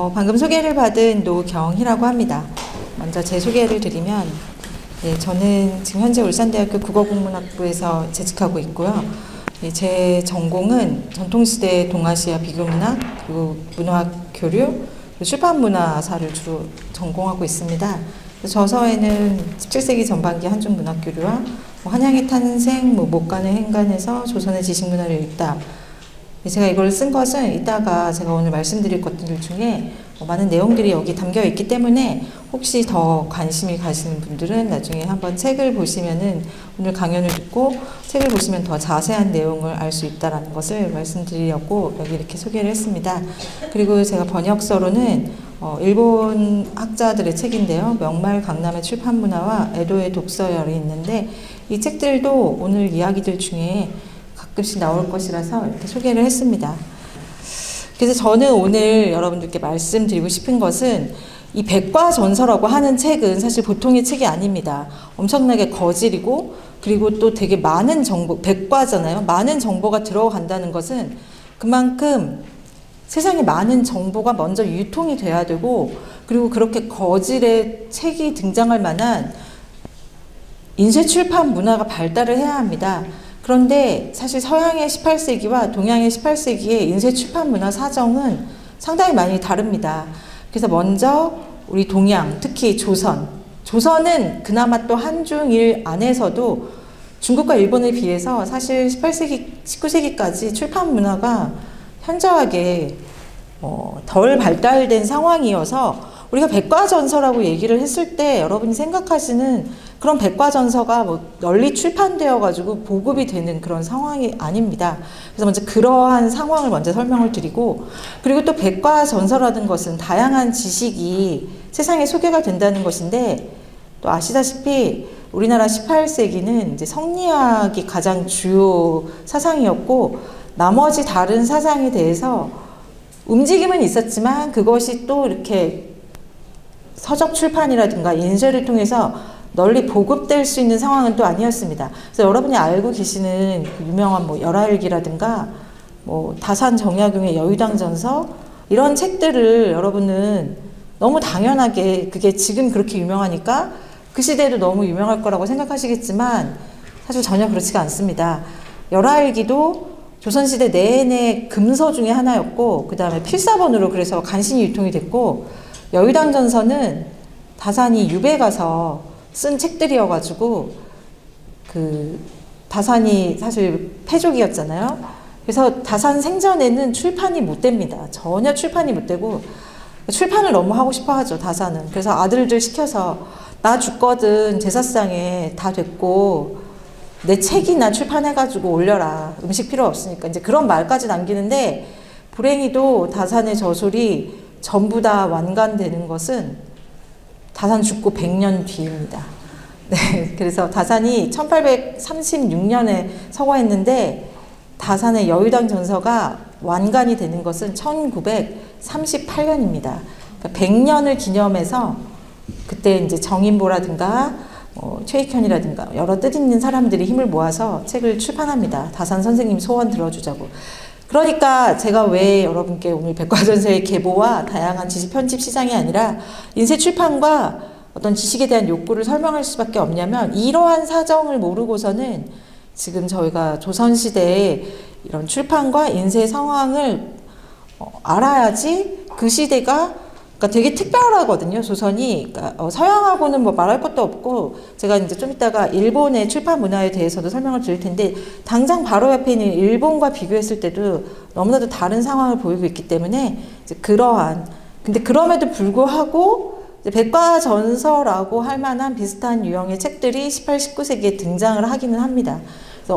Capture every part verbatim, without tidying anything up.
어, 방금 소개를 받은 노경희라고 합니다. 먼저 제 소개를 드리면, 예, 저는 지금 현재 울산대학교 국어국문학부에서 재직하고 있고요. 예, 제 전공은 전통시대 동아시아 비교문학, 그리고 문화학 교류, 출판문화사를 주로 전공하고 있습니다. 저서에는 십칠 세기 전반기 한중 문학교류와 뭐 한양의 탄생, 뭐 목간의 행간에서 조선의 지식문화를 읽다. 제가 이걸 쓴 것은 이따가 제가 오늘 말씀드릴 것들 중에 많은 내용들이 여기 담겨 있기 때문에 혹시 더 관심이 가시는 분들은 나중에 한번 책을 보시면은 오늘 강연을 듣고 책을 보시면 더 자세한 내용을 알 수 있다는 것을 말씀드리려고 여기 이렇게 소개를 했습니다. 그리고 제가 번역서로는 어, 일본 학자들의 책인데요. 명말 강남의 출판문화와 에도의 독서열이 있는데 이 책들도 오늘 이야기들 중에 가끔씩 나올 것이라서 이렇게 소개를 했습니다. 그래서 저는 오늘 여러분들께 말씀드리고 싶은 것은 이 백과전서라고 하는 책은 사실 보통의 책이 아닙니다. 엄청나게 거질이고 그리고 또 되게 많은 정보, 백과잖아요. 많은 정보가 들어간다는 것은 그만큼 세상에 많은 정보가 먼저 유통이 돼야 되고 그리고 그렇게 거질의 책이 등장할 만한 인쇄 출판 문화가 발달을 해야 합니다. 그런데 사실 서양의 십팔 세기와 동양의 십팔 세기의 인쇄 출판 문화 사정은 상당히 많이 다릅니다. 그래서 먼저 우리 동양, 특히 조선. 조선은 그나마 또 한중일 안에서도 중국과 일본에 비해서 사실 십팔 세기, 십구 세기까지 출판 문화가 현저하게 어, 덜 발달된 상황이어서 우리가 백과전서라고 얘기를 했을 때 여러분이 생각하시는 그런 백과전서가 뭐 널리 출판되어 가지고 보급이 되는 그런 상황이 아닙니다. 그래서 먼저 그러한 상황을 먼저 설명을 드리고 그리고 또 백과전서라는 것은 다양한 지식이 세상에 소개가 된다는 것인데 또 아시다시피 우리나라 십팔 세기는 이제 성리학이 가장 주요 사상이었고 나머지 다른 사상에 대해서 움직임은 있었지만 그것이 또 이렇게 서적 출판이라든가 인쇄를 통해서 널리 보급될 수 있는 상황은 또 아니었습니다. 그래서 여러분이 알고 계시는 그 유명한 뭐 열하일기라든가 뭐 다산 정약용의 여의당전서 이런 책들을 여러분은 너무 당연하게 그게 지금 그렇게 유명하니까 그 시대에도 너무 유명할 거라고 생각하시겠지만 사실 전혀 그렇지가 않습니다. 열하일기도 조선시대 내내 금서 중에 하나였고 그 다음에 필사본으로 그래서 간신히 유통이 됐고 여의당전서는 다산이 유배 가서 쓴 책들이어가지고 그 다산이 사실 패족이었잖아요. 그래서 다산 생전에는 출판이 못 됩니다. 전혀 출판이 못 되고 출판을 너무 하고 싶어 하죠, 다산은. 그래서 아들들 시켜서 나 죽거든 제사상에 다 됐고 내 책이나 출판해가지고 올려라. 음식 필요 없으니까. 이제 그런 말까지 남기는데 불행히도 다산의 저술이 전부 다 완간되는 것은 다산 죽고 백 년 뒤입니다. 네, 그래서 다산이 천팔백삼십육 년에 서거했는데 다산의 여의당전서가 완간이 되는 것은 천구백삼십팔 년입니다. 그러니까 백 년을 기념해서 그때 이제 정인보라든가 어, 최익현이라든가 여러 뜻있는 사람들이 힘을 모아서 책을 출판합니다. 다산 선생님 소원 들어주자고. 그러니까 제가 왜 여러분께 오늘 백과전서의 계보와 다양한 지식 편집 시장이 아니라 인쇄 출판과 어떤 지식에 대한 욕구를 설명할 수밖에 없냐면 이러한 사정을 모르고서는 지금 저희가 조선시대의 이런 출판과 인쇄 상황을 어, 알아야지 그 시대가 그러니까 되게 특별하거든요, 조선이. 그러니까 어, 서양하고는 뭐 말할 것도 없고, 제가 이제 좀 이따가 일본의 출판 문화에 대해서도 설명을 드릴 텐데, 당장 바로 옆에 있는 일본과 비교했을 때도 너무나도 다른 상황을 보이고 있기 때문에, 이제 그러한, 근데 그럼에도 불구하고, 이제 백과전서라고 할 만한 비슷한 유형의 책들이 십팔, 십구 세기에 등장을 하기는 합니다. 그래서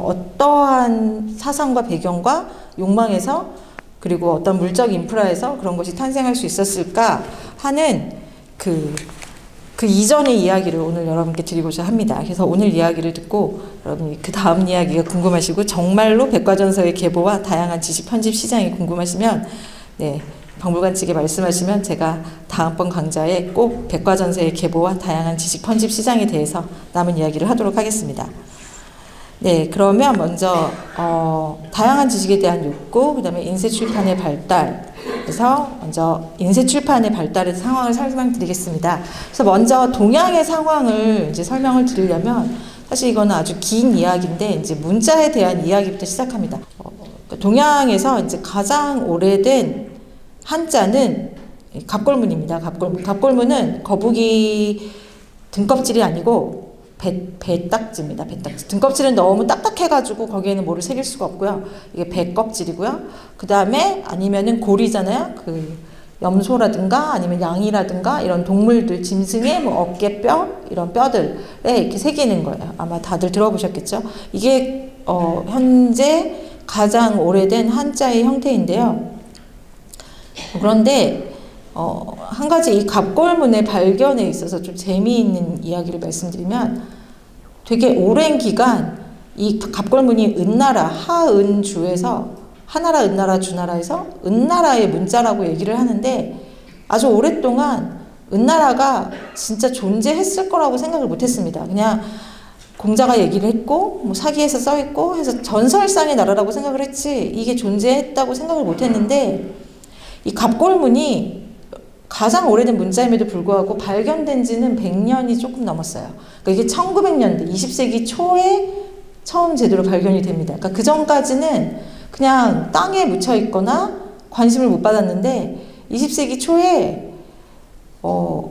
어떠한 사상과 배경과 욕망에서 그리고 어떤 물적 인프라에서 그런 것이 탄생할 수 있었을까 하는 그, 그 이전의 이야기를 오늘 여러분께 드리고자 합니다. 그래서 오늘 이야기를 듣고 여러분이 그 다음 이야기가 궁금하시고 정말로 백과전서의 계보와 다양한 지식 편집 시장이 궁금하시면 네, 박물관 측에 말씀하시면 제가 다음번 강좌에 꼭 백과전서의 계보와 다양한 지식 편집 시장에 대해서 남은 이야기를 하도록 하겠습니다. 네, 그러면 먼저 어, 다양한 지식에 대한 욕구, 그 다음에 인쇄 출판의 발달, 그래서 먼저 인쇄출판의 발달의 상황을 설명드리겠습니다. 그래서 먼저 동양의 상황을 이제 설명을 드리려면 사실 이거는 아주 긴 이야기인데 이제 문자에 대한 이야기부터 시작합니다. 어, 동양에서 이제 가장 오래된 한자는 갑골문입니다. 갑골문. 갑골문은 거북이 등껍질이 아니고 배, 배딱지입니다. 배딱지. 등껍질은 너무 딱딱해가지고 거기에는 뭐를 새길 수가 없고요. 이게 배껍질이고요. 그 다음에 아니면은 고리잖아요. 그 염소라든가 아니면 양이라든가 이런 동물들, 짐승의 뭐 어깨뼈 이런 뼈들에 이렇게 새기는 거예요. 아마 다들 들어보셨겠죠. 이게 어, 현재 가장 오래된 한자의 형태인데요. 그런데 어, 한 가지 이 갑골문의 발견에 있어서 좀 재미있는 이야기를 말씀드리면 되게 오랜 기간 이 갑골문이 은나라, 하은주에서 하나라, 은나라, 주나라에서 은나라의 문자라고 얘기를 하는데 아주 오랫동안 은나라가 진짜 존재했을 거라고 생각을 못했습니다. 그냥 공자가 얘기를 했고 뭐 사기에서 써있고 해서 전설상의 나라라고 생각을 했지 이게 존재했다고 생각을 못했는데 이 갑골문이 가장 오래된 문자임에도 불구하고 발견된 지는 백 년이 조금 넘었어요. 그러니까 이게 천구백 년대, 이십 세기 초에 처음 제대로 발견이 됩니다. 그러니까 그 전까지는 그냥 땅에 묻혀 있거나 관심을 못 받았는데 이십 세기 초에 어,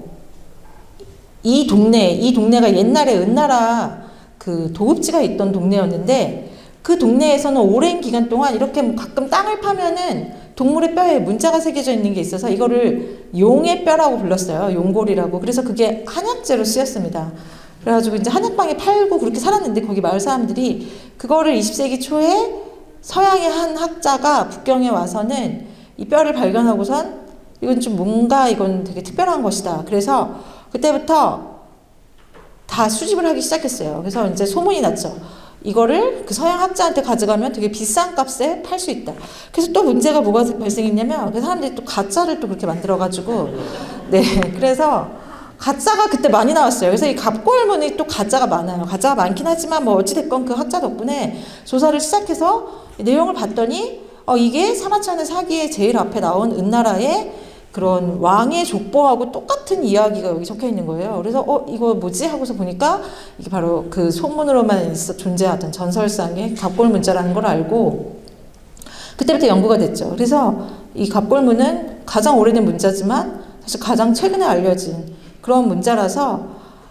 이 동네, 이 동네가 옛날에 은나라 그 도읍지가 있던 동네였는데 그 동네에서는 오랜 기간 동안 이렇게 뭐 가끔 땅을 파면은 동물의 뼈에 문자가 새겨져 있는 게 있어서 이거를 용의 뼈라고 불렀어요. 용골이라고. 그래서 그게 한약재로 쓰였습니다. 그래가지고 이제 한약방에 팔고 그렇게 살았는데 거기 마을 사람들이 그거를 이십 세기 초에 서양의 한 학자가 북경에 와서는 이 뼈를 발견하고선 이건 좀 뭔가 이건 되게 특별한 것이다. 그래서 그때부터 다 수집을 하기 시작했어요. 그래서 이제 소문이 났죠. 이거를 그 서양 학자한테 가져가면 되게 비싼 값에 팔 수 있다. 그래서 또 문제가 뭐가 발생했냐면 그 사람들이 또 가짜를 또 그렇게 만들어가지고 네 그래서 가짜가 그때 많이 나왔어요. 그래서 이 갑골문이 또 가짜가 많아요. 가짜가 많긴 하지만 뭐 어찌됐건 그 학자 덕분에 조사를 시작해서 내용을 봤더니 어 이게 사마천의 사기에 제일 앞에 나온 은나라의 그런 왕의 족보하고 똑같은 이야기가 여기 적혀 있는 거예요. 그래서 어 이거 뭐지 하고서 보니까 이게 바로 그 소문으로만 있어 존재하던 전설상의 갑골문자라는 걸 알고 그때부터 연구가 됐죠. 그래서 이 갑골문은 가장 오래된 문자지만 사실 가장 최근에 알려진 그런 문자라서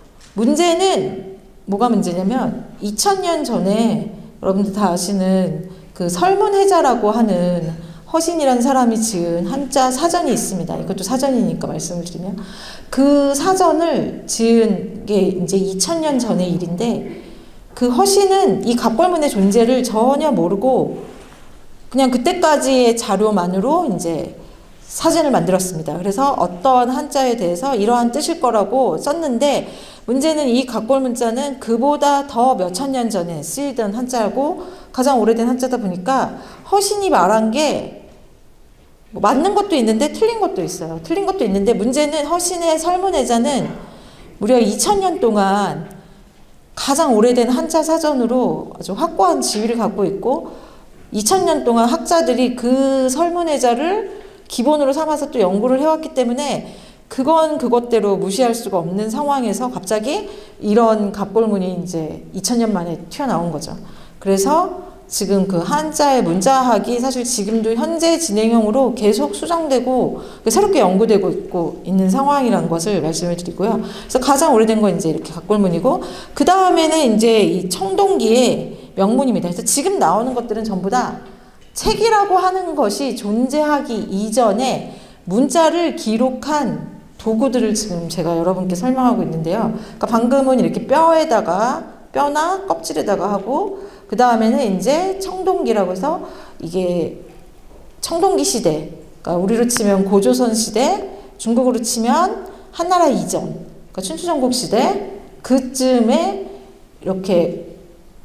문제는 뭐가 문제냐면 이천 년 전에 여러분들 다 아시는 그 설문해자라고 하는 허신이라는 사람이 지은 한자 사전이 있습니다. 이것도 사전이니까 말씀을 드리면 그 사전을 지은 게 이제 이천 년 전의 일인데 그 허신은 이 갑골문의 존재를 전혀 모르고 그냥 그때까지의 자료만으로 이제 사전을 만들었습니다. 그래서 어떤 한자에 대해서 이러한 뜻일 거라고 썼는데 문제는 이 갑골문자는 그보다 더 몇천 년 전에 쓰이던 한자고 가장 오래된 한자다 보니까 허신이 말한 게 뭐 맞는 것도 있는데 틀린 것도 있어요. 틀린 것도 있는데 문제는 허신의 설문해자는 무려 이천 년 동안 가장 오래된 한자 사전으로 아주 확고한 지위를 갖고 있고 이천 년 동안 학자들이 그 설문해자를 기본으로 삼아서 또 연구를 해왔기 때문에 그건 그것대로 무시할 수가 없는 상황에서 갑자기 이런 갑골문이 이제 이천 년 만에 튀어나온 거죠. 그래서 지금 그 한자의 문자학이 사실 지금도 현재 진행형으로 계속 수정되고 새롭게 연구되고 있고 있는 상황이라는 것을 말씀을 드리고요. 그래서 가장 오래된 건 이제 이렇게 갑골문이고 그 다음에는 이제 이 청동기의 명문입니다. 그래서 지금 나오는 것들은 전부 다 책이라고 하는 것이 존재하기 이전에 문자를 기록한 도구들을 지금 제가 여러분께 설명하고 있는데요. 그러니까 방금은 이렇게 뼈에다가 뼈나 껍질에다가 하고 그 다음에는 이제 청동기라고 해서 이게 청동기 시대, 그러니까 우리로 치면 고조선 시대, 중국으로 치면 한나라 이전, 그러니까 춘추전국 시대 그쯤에 이렇게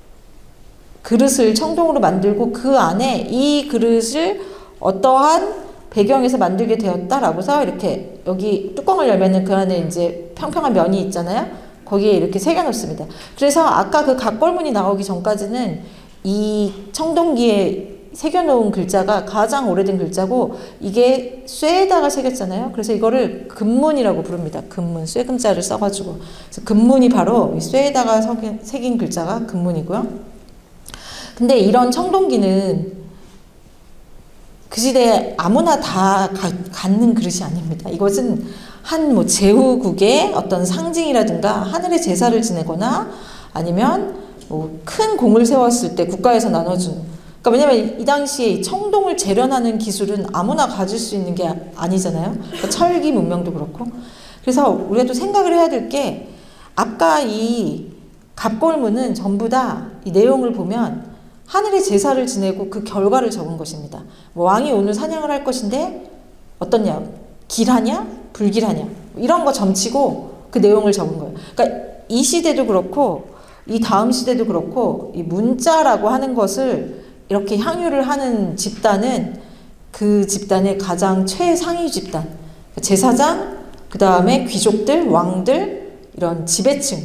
그릇을 청동으로 만들고 그 안에 이 그릇을 어떠한 배경에서 만들게 되었다라고 해서 이렇게 여기 뚜껑을 열면은 그 안에 이제 평평한 면이 있잖아요. 거기에 이렇게 새겨 놓습니다. 그래서 아까 그 갑골문이 나오기 전까지는 이 청동기에 새겨놓은 글자가 가장 오래된 글자고 이게 쇠에다가 새겼잖아요. 그래서 이거를 금문이라고 부릅니다. 금문, 쇠금자를 써가지고. 그래서 금문이 바로 이 쇠에다가 새긴 글자가 금문이고요. 근데 이런 청동기는 그 시대에 아무나 다 가, 갖는 그릇이 아닙니다. 이것은 한 뭐 제후국의 어떤 상징이라든가 하늘의 제사를 지내거나 아니면 뭐 큰 공을 세웠을 때 국가에서 나눠준. 그러니까 왜냐면 이 당시에 청동을 재련하는 기술은 아무나 가질 수 있는 게 아니잖아요. 그러니까 철기 문명도 그렇고. 그래서 우리가 또 생각을 해야 될 게 아까 이 갑골문은 전부 다 이 내용을 보면 하늘의 제사를 지내고 그 결과를 적은 것입니다. 뭐 왕이 오늘 사냥을 할 것인데 어떻냐? 길하냐? 불길하냐? 이런 거 점치고 그 내용을 적은 거예요. 그러니까 이 시대도 그렇고 이 다음 시대도 그렇고 이 문자라고 하는 것을 이렇게 향유를 하는 집단은 그 집단의 가장 최상위 집단. 제사장, 그 다음에 귀족들, 왕들, 이런 지배층.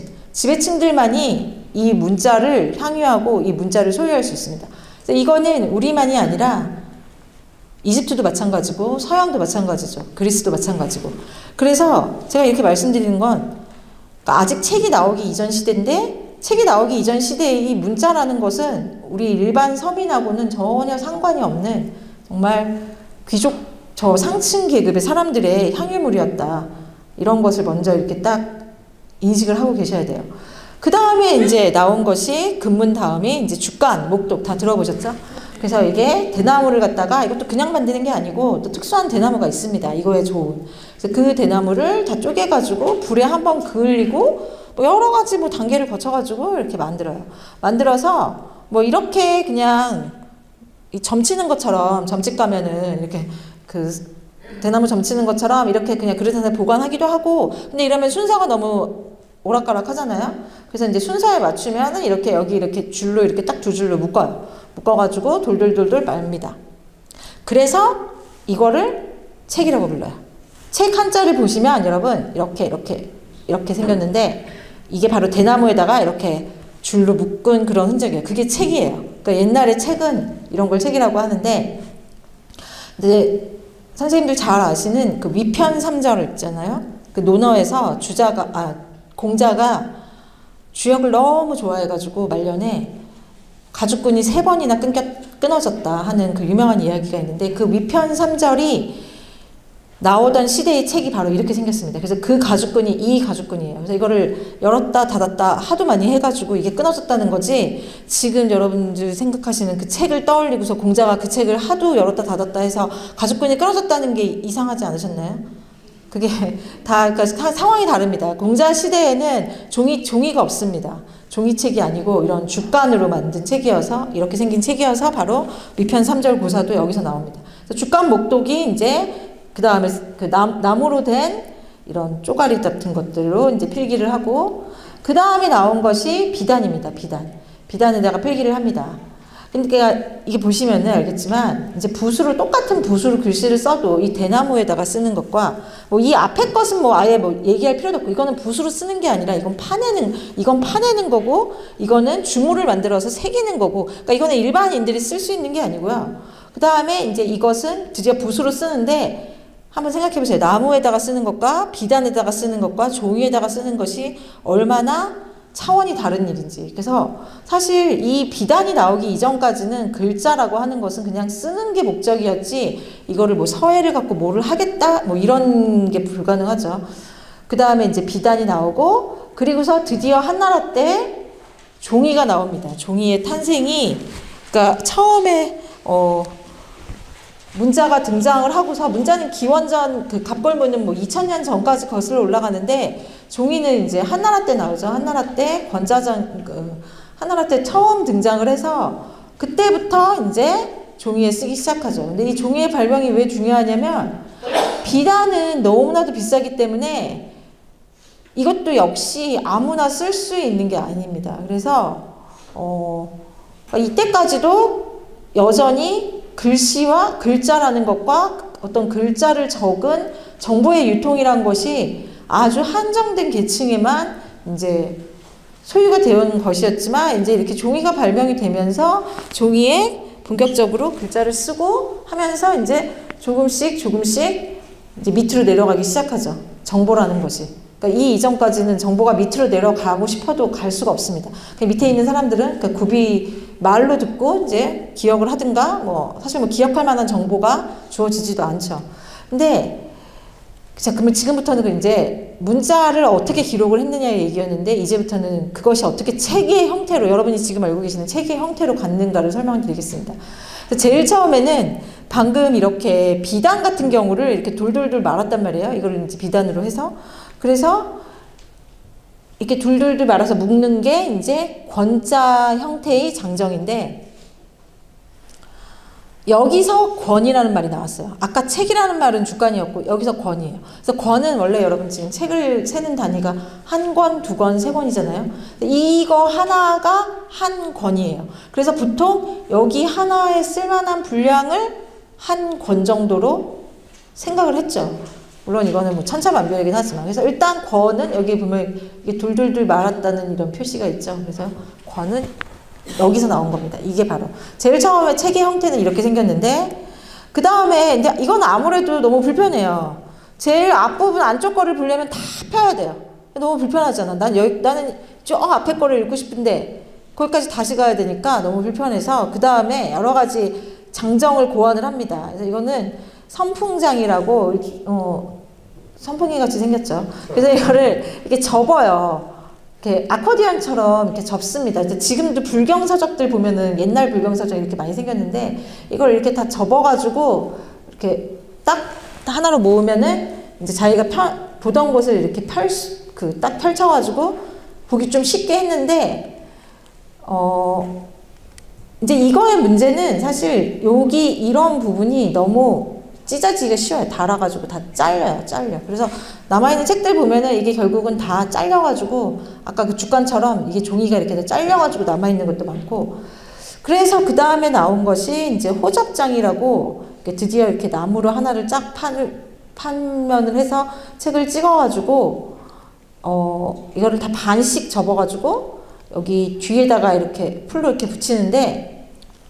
지배층들만이 이 문자를 향유하고 이 문자를 소유할 수 있습니다. 그래서 이거는 우리만이 아니라 이집트도 마찬가지고 서양도 마찬가지죠. 그리스도 마찬가지고. 그래서 제가 이렇게 말씀드리는 건 아직 책이 나오기 이전 시대인데 책이 나오기 이전 시대의 이 문자라는 것은 우리 일반 서민하고는 전혀 상관이 없는 정말 귀족 저 상층 계급의 사람들의 향유물이었다. 이런 것을 먼저 이렇게 딱 인식을 하고 계셔야 돼요. 그 다음에 이제 나온 것이 금문 다음에 이제 주간, 목독 다 들어보셨죠? 그래서 이게 대나무를 갖다가 이것도 그냥 만드는 게 아니고 또 특수한 대나무가 있습니다. 이거에 좋은. 그래서 그 대나무를 다 쪼개가지고 불에 한번 그을리고 뭐 여러 가지 뭐 단계를 거쳐가지고 이렇게 만들어요. 만들어서 뭐 이렇게 그냥 이 점치는 것처럼 점집 가면은 이렇게 그 대나무 점치는 것처럼 이렇게 그냥 그릇 안에 보관하기도 하고 근데 이러면 순서가 너무 오락가락 하잖아요. 그래서 이제 순서에 맞추면은 이렇게 여기 이렇게 줄로 이렇게 딱 두 줄로 묶어요. 묶어가지고 돌돌돌돌 말립니다. 그래서 이거를 책이라고 불러요. 책 한자를 보시면 여러분 이렇게 이렇게 이렇게 생겼는데 이게 바로 대나무에다가 이렇게 줄로 묶은 그런 흔적이에요. 그게 책이에요. 그러니까 옛날에 책은 이런 걸 책이라고 하는데 이제 선생님들 잘 아시는 그 위편삼절 있잖아요. 그 논어에서 주자가 아 공자가 주역을 너무 좋아해가지고 말년에 가죽끈이 세 번이나 끊겨, 끊어졌다 하는 그 유명한 이야기가 있는데 그 위편삼절이 나오던 시대의 책이 바로 이렇게 생겼습니다. 그래서 그 가죽끈이 이 가죽끈이에요. 그래서 이거를 열었다 닫았다 하도 많이 해가지고 이게 끊어졌다는 거지 지금 여러분들 생각하시는 그 책을 떠올리고서 공자가 그 책을 하도 열었다 닫았다 해서 가죽끈이 끊어졌다는 게 이상하지 않으셨나요? 그게 다 그러니까 상황이 다릅니다. 공자 시대에는 종이, 종이가 없습니다. 종이책이 아니고 이런 죽간으로 만든 책이어서 이렇게 생긴 책이어서 바로 위편삼절 고사도 여기서 나옵니다. 죽간 목독이 이제 그 다음에 그 나무로 된 이런 쪼가리 같은 것들로 이제 필기를 하고 그 다음에 나온 것이 비단입니다. 비단. 비단에다가 필기를 합니다. 그러니까 이게 보시면은 알겠지만 이제 붓으로 똑같은 붓으로 글씨를 써도 이 대나무에다가 쓰는 것과 뭐 이 앞에 것은 뭐 아예 뭐 얘기할 필요도 없고 이거는 붓으로 쓰는 게 아니라 이건 파내는 이건 파내는 거고 이거는 주물을 만들어서 새기는 거고 그러니까 이거는 일반인들이 쓸 수 있는 게 아니고요. 그 다음에 이제 이것은 드디어 붓으로 쓰는데 한번 생각해 보세요. 나무에다가 쓰는 것과 비단에다가 쓰는 것과 종이에다가 쓰는 것이 얼마나 차원이 다른 일인지. 그래서 사실 이 비단이 나오기 이전까지는 글자라고 하는 것은 그냥 쓰는 게 목적이었지 이거를 뭐 서예를 갖고 뭐를 하겠다 뭐 이런 게 불가능하죠. 그 다음에 이제 비단이 나오고 그리고서 드디어 한나라 때 종이가 나옵니다. 종이의 탄생이 그러니까 처음에 어 문자가 등장을 하고서 문자는 기원전 그 갑골문은 뭐 이천 년 전까지 거슬러 올라가는데 종이는 이제 한나라 때 나오죠. 한나라 때 권자전 그 한나라 때 처음 등장을 해서 그때부터 이제 종이에 쓰기 시작하죠. 근데 이 종이의 발명이 왜 중요하냐면 비단은 너무나도 비싸기 때문에 이것도 역시 아무나 쓸 수 있는 게 아닙니다. 그래서 어 이때까지도 여전히 글씨와 글자라는 것과 어떤 글자를 적은 정보의 유통이란 것이 아주 한정된 계층에만 이제 소유가 되어 온 것이었지만 이제 이렇게 종이가 발명이 되면서 종이의 본격적으로 글자를 쓰고 하면서 이제 조금씩 조금씩 이제 밑으로 내려가기 시작하죠. 정보라는 것이. 그러니까 이 이전까지는 정보가 밑으로 내려가고 싶어도 갈 수가 없습니다. 그 밑에 있는 사람들은 그 구비 말로 듣고 이제 기억을 하든가 뭐 사실 뭐 기억할 만한 정보가 주어지지도 않죠. 근데 자, 그러면 지금부터는 이제 문자를 어떻게 기록을 했느냐의 얘기였는데 이제부터는 그것이 어떻게 책의 형태로 여러분이 지금 알고 계시는 책의 형태로 갖는가를 설명을 드리겠습니다. 제일 처음에는 방금 이렇게 비단 같은 경우를 이렇게 돌돌돌 말았단 말이에요. 이걸 이제 비단으로 해서 그래서 이렇게 돌돌돌 말아서 묶는 게 이제 권자 형태의 장정인데 여기서 권이라는 말이 나왔어요. 아까 책이라는 말은 주관이었고 여기서 권이에요. 그래서 권은 원래 여러분 지금 책을 세는 단위가 한 권, 두 권, 세 권이잖아요. 이거 하나가 한 권이에요. 그래서 보통 여기 하나에 쓸만한 분량을 한 권 정도로 생각을 했죠. 물론 이거는 뭐 천차만별이긴 하지만 그래서 일단 권은 여기 보면 이게 둘둘둘 말았다는 이런 표시가 있죠. 그래서 권은 여기서 나온 겁니다. 이게 바로 제일 처음에 책의 형태는 이렇게 생겼는데 그 다음에 이건 아무래도 너무 불편해요. 제일 앞부분 안쪽 거를 보려면 다 펴야 돼요. 너무 불편하잖아. 난 여기, 나는 저 앞에 거를 읽고 싶은데 거기까지 다시 가야 되니까 너무 불편해서 그 다음에 여러 가지 장정을 고안을 합니다. 그래서 이거는 선풍장이라고 이렇게, 어, 선풍기 같이 생겼죠. 그래서 이거를 이렇게 접어요. 이렇게 아코디언처럼 이렇게 접습니다. 지금도 불경서적들 보면은 옛날 불경서적 이렇게 많이 생겼는데 이걸 이렇게 다 접어가지고 이렇게 딱 하나로 모으면은 이제 자기가 펴, 보던 곳을 이렇게 펼, 그 딱 펼쳐가지고 보기 좀 쉽게 했는데 어 이제 이거의 문제는 사실 여기 이런 부분이 너무 찢어지기가 쉬워요. 달아가지고 다 잘려요. 잘려. 그래서 남아있는 책들 보면은 이게 결국은 다 잘려가지고 아까 그 주간처럼 이게 종이가 이렇게 잘려가지고 남아있는 것도 많고 그래서 그 다음에 나온 것이 이제 호접장이라고 드디어 이렇게 나무로 하나를 쫙 판을, 판면을 해서 책을 찍어가지고 어 이거를 다 반씩 접어가지고 여기 뒤에다가 이렇게 풀로 이렇게 붙이는데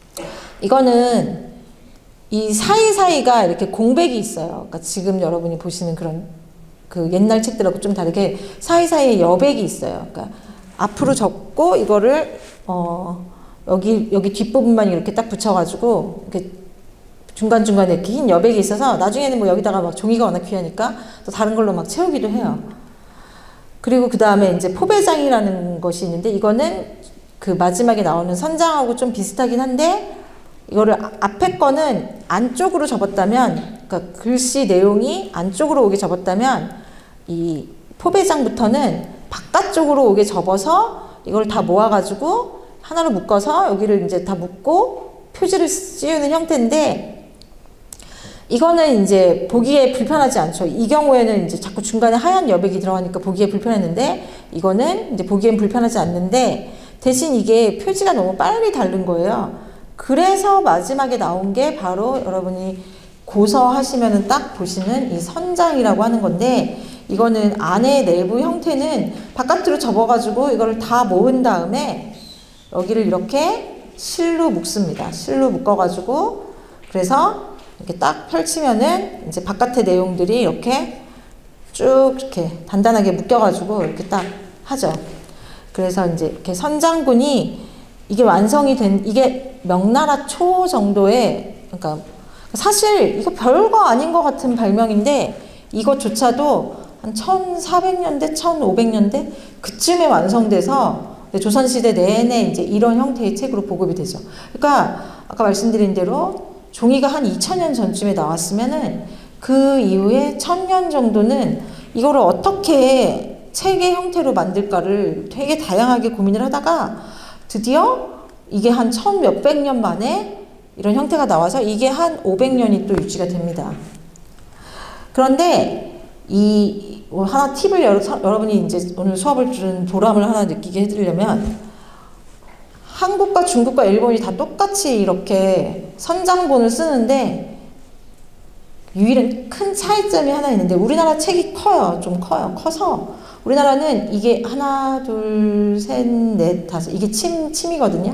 이거는 이 사이사이가 이렇게 공백이 있어요. 그러니까 지금 여러분이 보시는 그런 그 옛날 책들하고 좀 다르게 사이사이에 여백이 있어요. 그러니까 앞으로 접고 이거를 어 여기 여기 뒷부분만 이렇게 딱 붙여가지고 이렇게 중간중간에 이렇게 흰 여백이 있어서 나중에는 뭐 여기다가 막 종이가 워낙 귀하니까 또 다른 걸로 막 채우기도 해요. 그리고 그 다음에 이제 포배장이라는 것이 있는데 이거는 그 마지막에 나오는 선장하고 좀 비슷하긴 한데 이거를 앞에 거는 안쪽으로 접었다면 그러니까 글씨 내용이 안쪽으로 오게 접었다면 이 포배장부터는 바깥쪽으로 오게 접어서 이걸 다 모아가지고 하나로 묶어서 여기를 이제 다 묶고 표지를 씌우는 형태인데 이거는 이제 보기에 불편하지 않죠. 이 경우에는 이제 자꾸 중간에 하얀 여백이 들어가니까 보기에 불편했는데 이거는 이제 보기엔 불편하지 않는데 대신 이게 표지가 너무 빨리 다른 거예요. 그래서 마지막에 나온 게 바로 여러분이 고서하시면은 딱 보시는 이 선장이라고 하는 건데 이거는 안에 내부 형태는 바깥으로 접어가지고 이거를 다 모은 다음에 여기를 이렇게 실로 묶습니다. 실로 묶어가지고 그래서 이렇게 딱 펼치면은 이제 바깥의 내용들이 이렇게 쭉 이렇게 단단하게 묶여가지고 이렇게 딱 하죠. 그래서 이제 이렇게 선장군이 이게 완성이 된 이게 명나라 초 정도의 그러니까 사실 이거 별거 아닌 것 같은 발명인데 이것조차도 한 천사백 년대, 천오백 년대 그쯤에 완성돼서 조선시대 내내 이제 이런 형태의 책으로 보급이 되죠. 그러니까 아까 말씀드린 대로 종이가 한 이천 년 전쯤에 나왔으면은 그 이후에 천 년 정도는 이거를 어떻게 책의 형태로 만들까를 되게 다양하게 고민을 하다가 드디어 이게 한 천 몇백 년 만에 이런 형태가 나와서 이게 한 오백 년이 또 유지가 됩니다. 그런데 이 하나 팁을 여러, 여러분이 이제 오늘 수업을 들은 보람을 하나 느끼게 해드리려면 한국과 중국과 일본이 다 똑같이 이렇게 선장본을 쓰는데 유일한 큰 차이점이 하나 있는데 우리나라 책이 커요. 좀 커요. 커서 우리나라는 이게 하나, 둘, 셋, 넷, 다섯 이게 침, 침이거든요.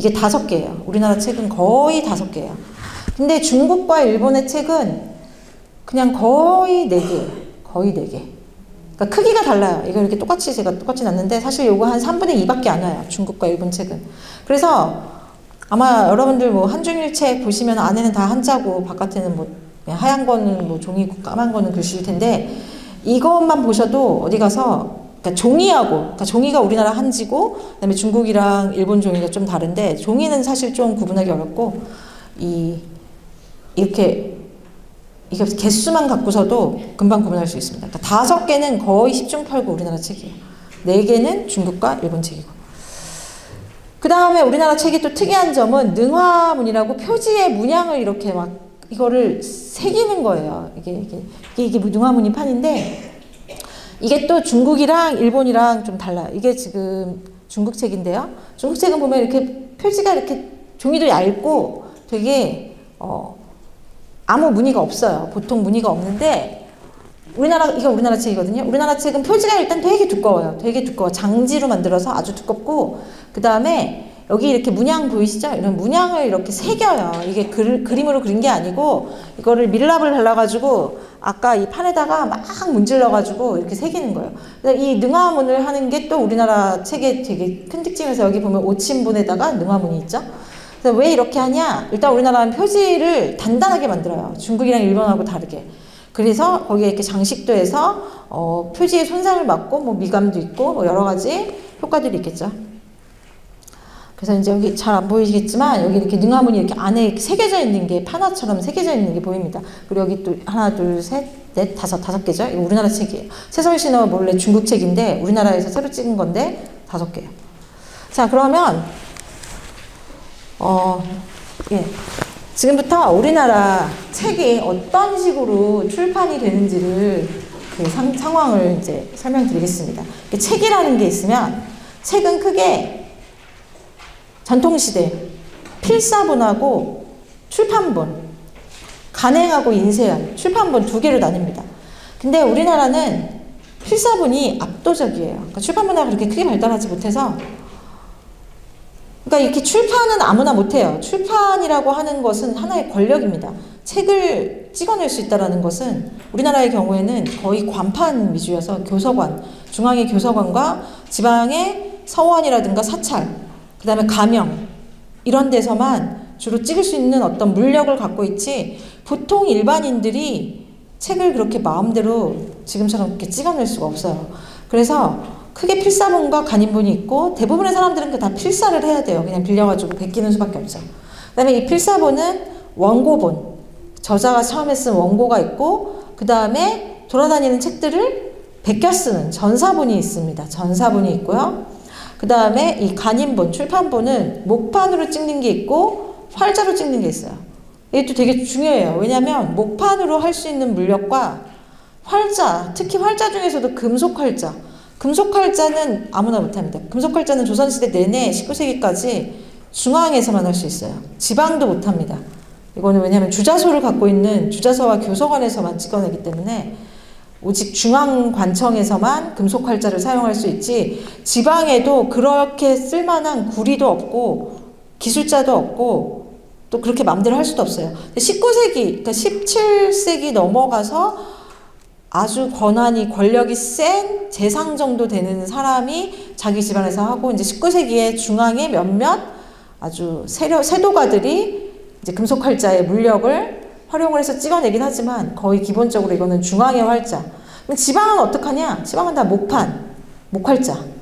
이게 다섯 개예요. 우리나라 책은 거의 다섯 개예요. 근데 중국과 일본의 책은 그냥 거의 네 개, 거의 네 개. 그러니까 크기가 달라요. 이거 이렇게 똑같이 제가 똑같이 놨는데 사실 요거 한 삼분의 이밖에 안 와요. 중국과 일본 책은. 그래서 아마 여러분들 뭐 한중일 책 보시면 안에는 다 한자고 바깥에는 뭐 하얀 거는 뭐 종이고 까만 거는 글씨일 텐데 이것만 보셔도 어디 가서 그러니까 종이하고 그러니까 종이가 우리나라 한지고 그다음에 중국이랑 일본 종이가 좀 다른데 종이는 사실 좀 구분하기 어렵고 이 이렇게 이게 개수만 갖고서도 금방 구분할 수 있습니다. 그러니까 다섯 개는 거의 십중팔구 우리나라 책이에요. 네 개는 중국과 일본 책이고. 그 다음에 우리나라 책이 또 특이한 점은 능화문이라고 표지의 문양을 이렇게 막 이거를 새기는 거예요. 이게 이게 이게, 이게 능화문이 판인데 이게 또 중국이랑 일본이랑 좀 달라요. 이게 지금 중국 책인데요. 중국 책은 보면 이렇게 표지가 이렇게 종이도 얇고 되게 어. 아무 무늬가 없어요. 보통 무늬가 없는데 우리나라 이거 우리나라 책이거든요. 우리나라 책은 표지가 일단 되게 두꺼워요. 되게 두꺼워. 장지로 만들어서 아주 두껍고 그 다음에 여기 이렇게 문양 보이시죠? 이런 문양을 이렇게 새겨요. 이게 그, 그림으로 그린 게 아니고 이거를 밀랍을 발라가지고 아까 이 판에다가 막 문질러가지고 이렇게 새기는 거예요. 이 능화문을 하는 게 또 우리나라 책의 되게 큰 특징에서 여기 보면 오침본에다가 능화문이 있죠. 그래서 왜 이렇게 하냐? 일단 우리나라는 표지를 단단하게 만들어요. 중국이랑 일본하고 다르게. 그래서 거기에 이렇게 장식도 해서 어, 표지에 손상을 막고 뭐 미감도 있고 뭐 여러 가지 효과들이 있겠죠. 그래서 이제 여기 잘 안 보이시겠지만 여기 이렇게 능화문이 이렇게 안에 이렇게 새겨져 있는 게 판화처럼 새겨져 있는 게 보입니다. 그리고 여기 또 하나, 둘, 셋, 넷, 다섯, 다섯 개죠. 이거 우리나라 책이에요. 새서울신화 원래 중국 책인데 우리나라에서 새로 찍은 건데 다섯 개예요. 자, 그러면 어, 예. 지금부터 우리나라 책이 어떤 식으로 출판이 되는지를 그 상, 상황을 이제 설명드리겠습니다. 책이라는 게 있으면 책은 크게 전통시대, 필사본하고 출판본, 간행하고 인쇄한 출판본 두 개로 나뉩니다. 근데 우리나라는 필사본이 압도적이에요. 그러니까 출판본하고 그렇게 크게 발달하지 못해서 그러니까 이렇게 출판은 아무나 못해요. 출판이라고 하는 것은 하나의 권력입니다. 책을 찍어낼 수 있다는 것은 우리나라의 경우에는 거의 관판 위주여서 교서관, 중앙의 교서관과 지방의 서원이라든가 사찰, 그 다음에 가명 이런 데서만 주로 찍을 수 있는 어떤 물력을 갖고 있지 보통 일반인들이 책을 그렇게 마음대로 지금처럼 이렇게 찍어낼 수가 없어요. 그래서 크게 필사본과 간인본이 있고 대부분의 사람들은 그 다 필사를 해야 돼요. 그냥 빌려가지고 베끼는 수밖에 없죠. 그 다음에 이 필사본은 원고본, 저자가 처음에 쓴 원고가 있고 그 다음에 돌아다니는 책들을 베껴 쓰는 전사본이 있습니다. 전사본이 있고요. 그 다음에 이 간인본, 출판본은 목판으로 찍는 게 있고 활자로 찍는 게 있어요. 이것도 되게 중요해요. 왜냐하면 목판으로 할 수 있는 물력과 활자, 특히 활자 중에서도 금속활자, 금속활자는 아무나 못합니다. 금속활자는 조선시대 내내 십구 세기까지 중앙에서만 할 수 있어요. 지방도 못합니다. 이거는 왜냐하면 주자소를 갖고 있는 주자서와 교서관에서만 찍어내기 때문에 오직 중앙관청에서만 금속활자를 사용할 수 있지 지방에도 그렇게 쓸만한 구리도 없고 기술자도 없고 또 그렇게 마음대로 할 수도 없어요. 십구 세기, 그러니까 십칠 세기 넘어가서 아주 권한이 권력이 센 재상 정도 되는 사람이 자기 집안에서 하고 이제 십구 세기에 중앙에 몇몇 아주 세력, 세도가들이 이제 금속활자의 물력을 활용을 해서 찍어내긴 하지만 거의 기본적으로 이거는 중앙의 활자. 그럼 지방은 어떡하냐? 지방은 다 목판, 목활자. 그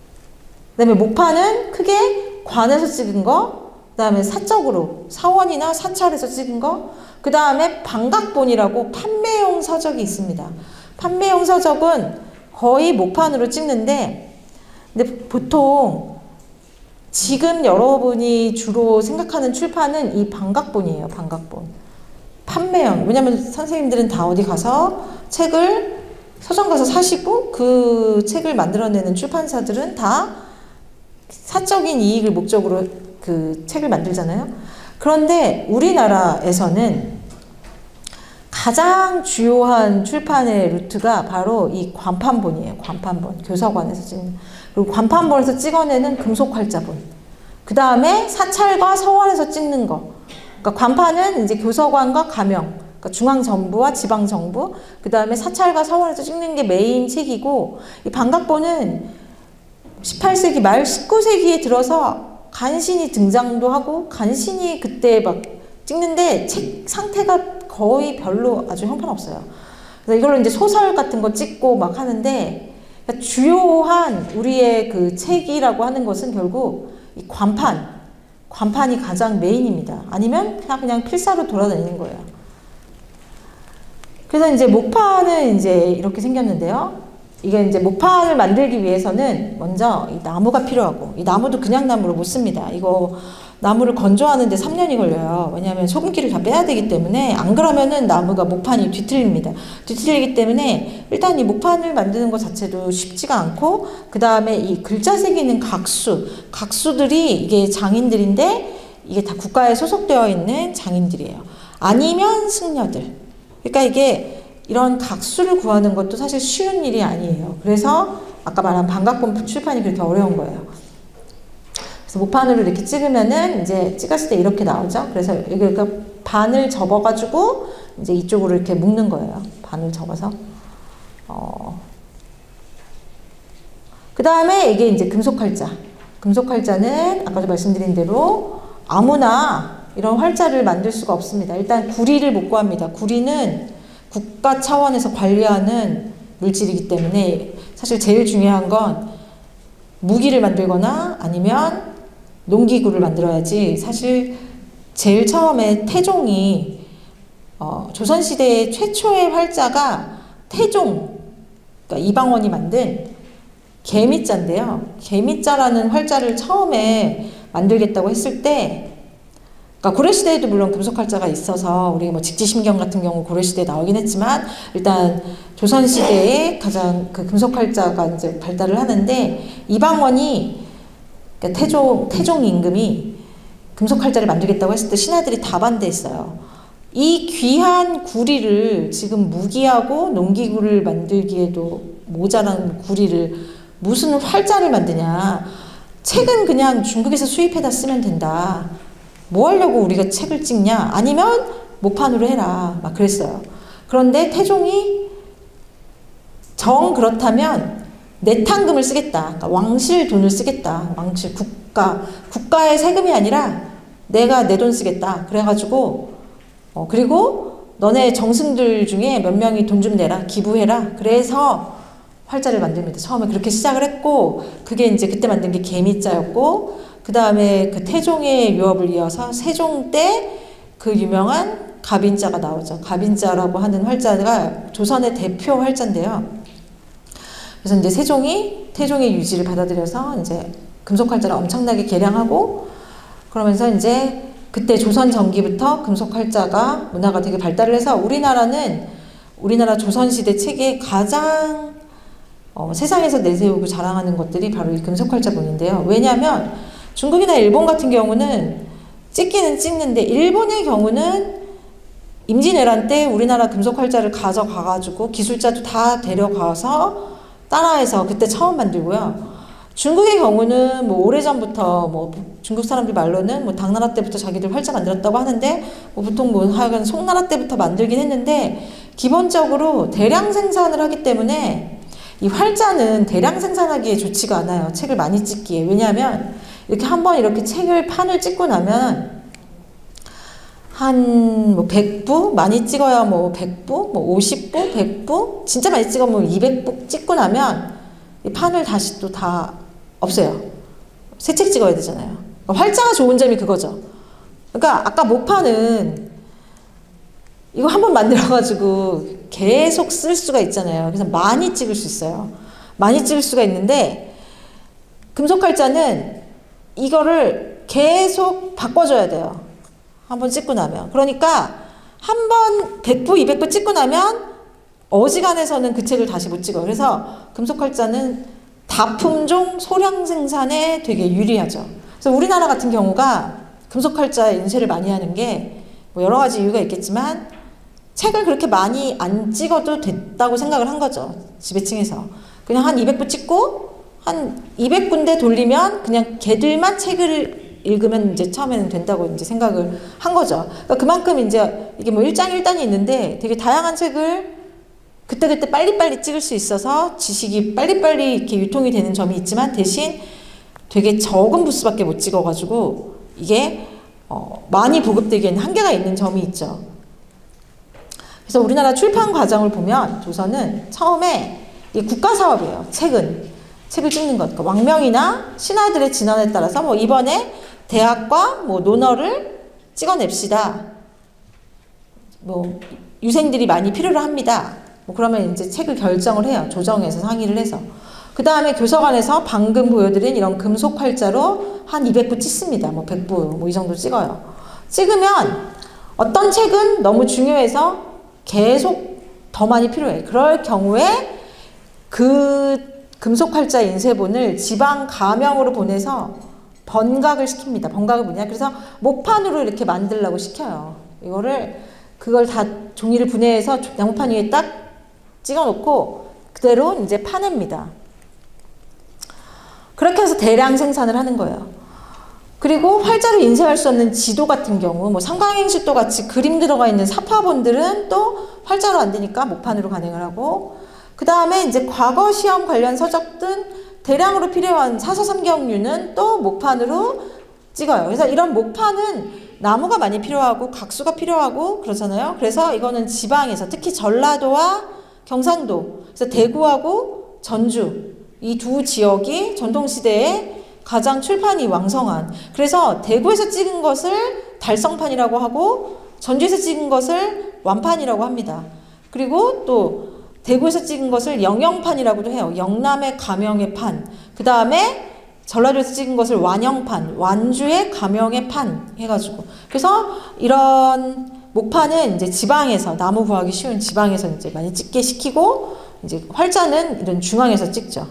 다음에 목판은 크게 관에서 찍은 거, 그 다음에 사적으로 사원이나 사찰에서 찍은 거, 그 다음에 방각본이라고 판매용 서적이 있습니다. 판매용 서적은 거의 목판으로 찍는데 근데 보통 지금 여러분이 주로 생각하는 출판은 이 방각본이에요. 방각본. 판매용. 왜냐면 선생님들은 다 어디 가서 책을 서점 가서 사시고 그 책을 만들어내는 출판사들은 다 사적인 이익을 목적으로 그 책을 만들잖아요. 그런데 우리나라에서는 가장 주요한 출판의 루트가 바로 이 관판본이에요. 관판본. 교서관에서 찍는. 그리고 관판본에서 찍어내는 금속활자본. 그 다음에 사찰과 서원에서 찍는 거. 그러니까 관판은 이제 교서관과 가명, 그러니까 중앙정부와 지방정부, 그 다음에 사찰과 서원에서 찍는 게 메인 책이고, 이 반각본은 십팔 세기 말 십구 세기에 들어서 간신히 등장도 하고 간신히 그때 막 찍는데 책 상태가 거의 별로 아주 형편없어요. 그래서 이걸로 이제 소설 같은 거 찍고 막 하는데, 그러니까 주요한 우리의 그 책이라고 하는 것은 결국 이 관판, 관판이 가장 메인입니다. 아니면 그냥 그냥 필사로 돌아다니는 거예요. 그래서 이제 목판은 이제 이렇게 생겼는데요. 이게 이제 목판을 만들기 위해서는 먼저 이 나무가 필요하고, 이 나무도 그냥 나무로 못 씁니다. 이거 나무를 건조하는데 삼 년이 걸려요. 왜냐하면 소금기를 다 빼야 되기 때문에, 안 그러면은 나무가 목판이 뒤틀립니다. 뒤틀리기 때문에 일단 이 목판을 만드는 것 자체도 쉽지가 않고, 그 다음에 이 글자 새기는 각수, 각수들이 이게 장인들인데 이게 다 국가에 소속되어 있는 장인들이에요. 아니면 승려들. 그러니까 이게 이런 각수를 구하는 것도 사실 쉬운 일이 아니에요. 그래서 아까 말한 반각본 출판이 그렇게 어려운 거예요. 그래서 목판으로 이렇게 찍으면은 이제 찍었을 때 이렇게 나오죠. 그래서 여기 그러니까 반을 접어가지고 이제 이쪽으로 이렇게 묶는 거예요. 반을 접어서. 어. 그 다음에 이게 이제 금속 활자. 금속 활자는 아까도 말씀드린 대로 아무나 이런 활자를 만들 수가 없습니다. 일단 구리를 못 구합니다. 구리는 국가 차원에서 관리하는 물질이기 때문에 사실 제일 중요한 건 무기를 만들거나 아니면 농기구를 만들어야지. 사실 제일 처음에 태종이 어, 조선시대의 최초의 활자가 태종, 그러니까 이방원이 만든 개미자인데요. 개미자라는 활자를 처음에 만들겠다고 했을 때, 그러니까 고려시대에도 물론 금속활자가 있어서 우리 뭐 직지심경 같은 경우 고려시대에 나오긴 했지만, 일단 조선시대에 가장 그 금속활자가 이제 발달을 하는데, 이방원이 그러니까 태종, 태종 임금이 금속활자를 만들겠다고 했을 때 신하들이 다 반대했어요. 이 귀한 구리를 지금 무기하고 농기구를 만들기에도 모자란 구리를 무슨 활자를 만드냐. 책은 그냥 중국에서 수입해다 쓰면 된다. 뭐 하려고 우리가 책을 찍냐? 아니면 목판으로 해라. 막 그랬어요. 그런데 태종이 정 그렇다면 내탕금을 쓰겠다. 그러니까 왕실 돈을 쓰겠다. 왕실 국가. 국가의 세금이 아니라 내가 내 돈 쓰겠다. 그래가지고 어 그리고 너네 정승들 중에 몇 명이 돈 좀 내라. 기부해라. 그래서 활자를 만듭니다. 처음에 그렇게 시작을 했고, 그게 이제 그때 만든 게 개미자였고, 그 다음에 그 태종의 유업을 이어서 세종 때 그 유명한 갑인자가 나오죠. 갑인자라고 하는 활자가 조선의 대표 활자인데요. 그래서 이제 세종이 태종의 유지를 받아들여서 이제 금속 활자를 엄청나게 개량하고, 그러면서 이제 그때 조선 전기부터 금속 활자가 문화가 되게 발달을 해서 우리나라는 우리나라 조선시대 책에 가장 어, 세상에서 내세우고 자랑하는 것들이 바로 이 금속활자본인데요. 왜냐하면 중국이나 일본 같은 경우는 찍기는 찍는데, 일본의 경우는 임진왜란 때 우리나라 금속활자를 가져가가지고 기술자도 다 데려가서 따라해서 그때 처음 만들고요. 중국의 경우는 뭐 오래전부터 뭐 중국 사람들 말로는 뭐 당나라 때부터 자기들 활자 만들었다고 하는데, 뭐 보통 뭐 하여간 송나라 때부터 만들긴 했는데, 기본적으로 대량 생산을 하기 때문에 이 활자는 대량 생산하기에 좋지가 않아요. 책을 많이 찍기에. 왜냐하면 이렇게 한번 이렇게 책을 판을 찍고 나면 한 뭐 백 부? 많이 찍어야 뭐 백 부? 뭐 오십 부? 백 부? 진짜 많이 찍으면 이백 부 찍고 나면 이 판을 다시 또 다 없애요. 새 책 찍어야 되잖아요. 활자가 좋은 점이 그거죠. 그러니까 아까 목판은 이거 한번 만들어가지고 계속 쓸 수가 있잖아요. 그래서 많이 찍을 수 있어요. 많이 찍을 수가 있는데, 금속활자는 이거를 계속 바꿔줘야 돼요. 한번 찍고 나면. 그러니까 한 번 백 부, 이백 부 찍고 나면 어지간해서는 그 책을 다시 못 찍어요. 그래서 금속활자는 다품종 소량 생산에 되게 유리하죠. 그래서 우리나라 같은 경우가 금속활자 인쇄를 많이 하는 게 뭐 여러 가지 이유가 있겠지만, 책을 그렇게 많이 안 찍어도 됐다고 생각을 한 거죠. 지배층에서. 그냥 한 이백 부 찍고 한 이백 군데 돌리면 그냥 걔들만 책을 읽으면 이제 처음에는 된다고 이제 생각을 한 거죠. 그러니까 그만큼 이제 이게 뭐 일장 일단이 있는데 되게 다양한 책을 그때그때 빨리빨리 찍을 수 있어서 지식이 빨리빨리 이렇게 유통이 되는 점이 있지만 대신 되게 적은 부수밖에 못 찍어가지고 이게 어 많이 보급되기에는 한계가 있는 점이 있죠. 그래서 우리나라 출판 과정을 보면 조선은 처음에 이게 국가사업이에요. 책은. 책을 찍는 것. 그러니까 왕명이나 신하들의 진언에 따라서 뭐 이번에 대학과 뭐 논어를 찍어냅시다. 뭐 유생들이 많이 필요로 합니다. 뭐 그러면 이제 책을 결정을 해요. 조정해서 상의를 해서. 그 다음에 교서관에서 방금 보여드린 이런 금속 활자로 한 이백 부 찍습니다. 뭐 백 부 뭐 이 정도 찍어요. 찍으면 어떤 책은 너무 중요해서 계속 더 많이 필요해. 그럴 경우에 그 금속 활자 인쇄본을 지방 가명으로 보내서 번각을 시킵니다. 번각은 뭐냐? 그래서 목판으로 이렇게 만들라고 시켜요. 이거를 그걸 다 종이를 분해해서 나무판 위에 딱 찍어놓고 그대로 이제 파냅니다. 그렇게 해서 대량 생산을 하는 거예요. 그리고 활자로 인쇄할 수 없는 지도 같은 경우, 뭐 삼강행시도 같이 그림 들어가 있는 사파본들은 또 활자로 안 되니까 목판으로 간행을 하고, 그 다음에 이제 과거 시험 관련 서적 등 대량으로 필요한 사서삼경류는 또 목판으로 찍어요. 그래서 이런 목판은 나무가 많이 필요하고 각수가 필요하고 그러잖아요. 그래서 이거는 지방에서 특히 전라도와 경상도, 그래서 대구하고 전주 이 두 지역이 전통시대에 가장 출판이 왕성한, 그래서 대구에서 찍은 것을 달성판이라고 하고 전주에서 찍은 것을 완판이라고 합니다. 그리고 또 대구에서 찍은 것을 영영판이라고도 해요. 영남의 가명의 판. 그 다음에 전라도에서 찍은 것을 완영판, 완주의 가명의 판 해가지고. 그래서 이런 목판은 이제 지방에서, 나무 구하기 쉬운 지방에서 이제 많이 찍게 시키고, 이제 활자는 이런 중앙에서 찍죠.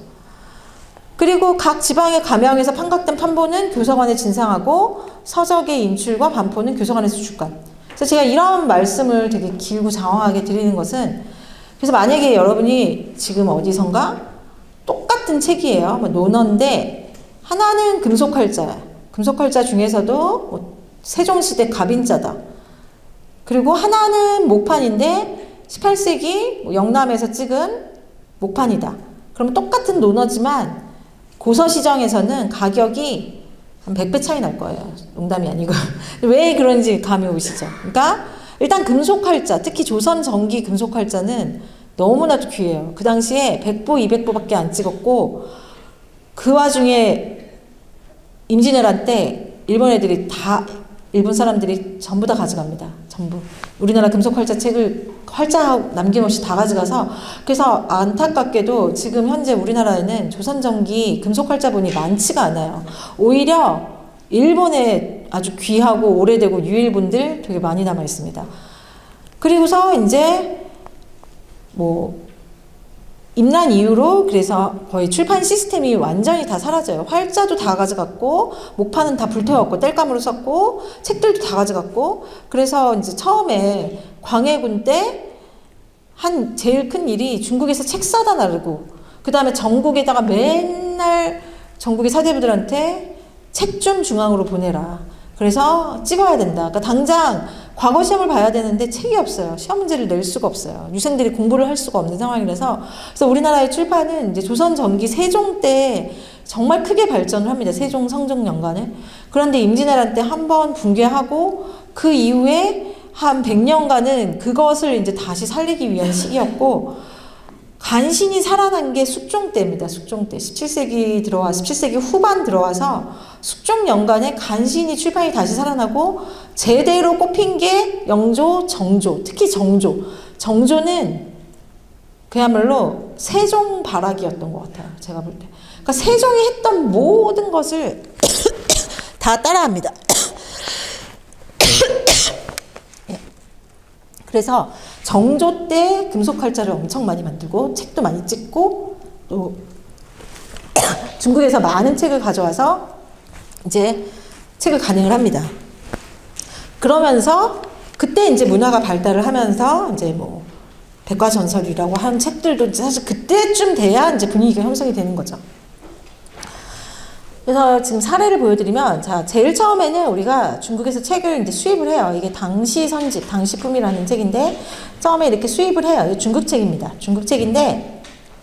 그리고 각 지방의 가명에서 판각된 판본은 교서관에 진상하고 서적의 인출과 반포는 교서관에서 주관. 그래서 제가 이런 말씀을 되게 길고 장황하게 드리는 것은, 그래서 만약에 여러분이 지금 어디선가 똑같은 책이에요. 뭐 논어인데 하나는 금속활자야. 금속활자 중에서도 뭐 세종시대 갑인자다. 그리고 하나는 목판인데 십팔 세기 뭐 영남에서 찍은 목판이다. 그러면 똑같은 논어지만 고서시정에서는 가격이 한 백 배 차이 날 거예요. 농담이 아니고. 왜 그런지 감이 오시죠? 그러니까 일단 금속활자, 특히 조선 전기 금속활자는 너무나도 귀해요. 그 당시에 백 부, 이백 부밖에 안 찍었고, 그 와중에 임진왜란 때 일본 애들이 다, 일본 사람들이 전부 다 가져갑니다. 전부. 우리나라 금속활자 책을 활자 남김없이 다 가져가서, 그래서 안타깝게도 지금 현재 우리나라에는 조선전기 금속활자본이 많지가 않아요. 오히려 일본에 아주 귀하고 오래되고 유일본들 되게 많이 남아 있습니다. 그리고서 이제 뭐 임난 이후로 그래서 거의 출판 시스템이 완전히 다 사라져요. 활자도 다 가져갔고, 목판은 다 불태웠고, 땔감으로 썼고, 책들도 다 가져갔고, 그래서 이제 처음에 광해군 때 한 제일 큰 일이 중국에서 책 사다 나르고, 그 다음에 전국에다가 맨날 전국의 사대부들한테 책 좀 중앙으로 보내라. 그래서 찍어야 된다. 그러니까 당장 과거 시험을 봐야 되는데 책이 없어요. 시험 문제를 낼 수가 없어요. 유생들이 공부를 할 수가 없는 상황이라서. 그래서 우리나라의 출판은 이제 조선 전기 세종 때 정말 크게 발전을 합니다. 세종 성종 연간에. 그런데 임진왜란 때 한 번 붕괴하고 그 이후에 한 백 년간은 그것을 이제 다시 살리기 위한 시기였고, 간신히 살아난 게 숙종 때입니다. 숙종 때. 십칠 세기 들어와, 십칠 세기 후반 들어와서 숙종 연간에 간신히 출판이 다시 살아나고, 제대로 꼽힌 게 영조, 정조, 특히 정조. 정조는 그야말로 세종 발악이었던 것 같아요. 제가 볼 때. 그러니까 세종이 했던 모든 것을 다 따라합니다. 그래서 정조 때 금속활자를 엄청 많이 만들고 책도 많이 찍고, 또 중국에서 많은 책을 가져와서 이제 책을 간행을 합니다. 그러면서 그때 이제 문화가 발달을 하면서 이제 뭐 백과전설이라고 하는 책들도 사실 그때쯤 돼야 이제 분위기가 형성이 되는 거죠. 그래서 지금 사례를 보여드리면, 자, 제일 처음에는 우리가 중국에서 책을 이제 수입을 해요. 이게 당시 선집, 당시품이라는 책인데, 처음에 이렇게 수입을 해요. 이게 중국 책입니다. 중국 책인데,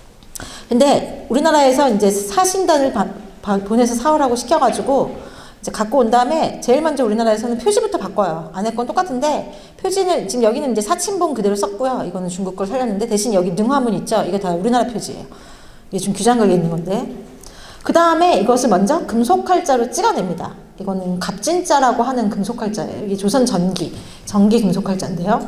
근데 우리나라에서 이제 사신단을 바, 바, 보내서 사오라고 시켜가지고, 이제 갖고 온 다음에, 제일 먼저 우리나라에서는 표지부터 바꿔요. 안에 건 똑같은데, 표지는, 지금 여기는 이제 사친본 그대로 썼고요. 이거는 중국 걸 살렸는데, 대신 여기 능화문 있죠? 이게 다 우리나라 표지예요. 이게 지금 규장각에 있는 건데. 그 다음에 이것을 먼저 금속칼자로 찍어냅니다. 이거는 갑진자라고 하는 금속칼자예요. 이게 조선 전기, 전기 금속칼자인데요.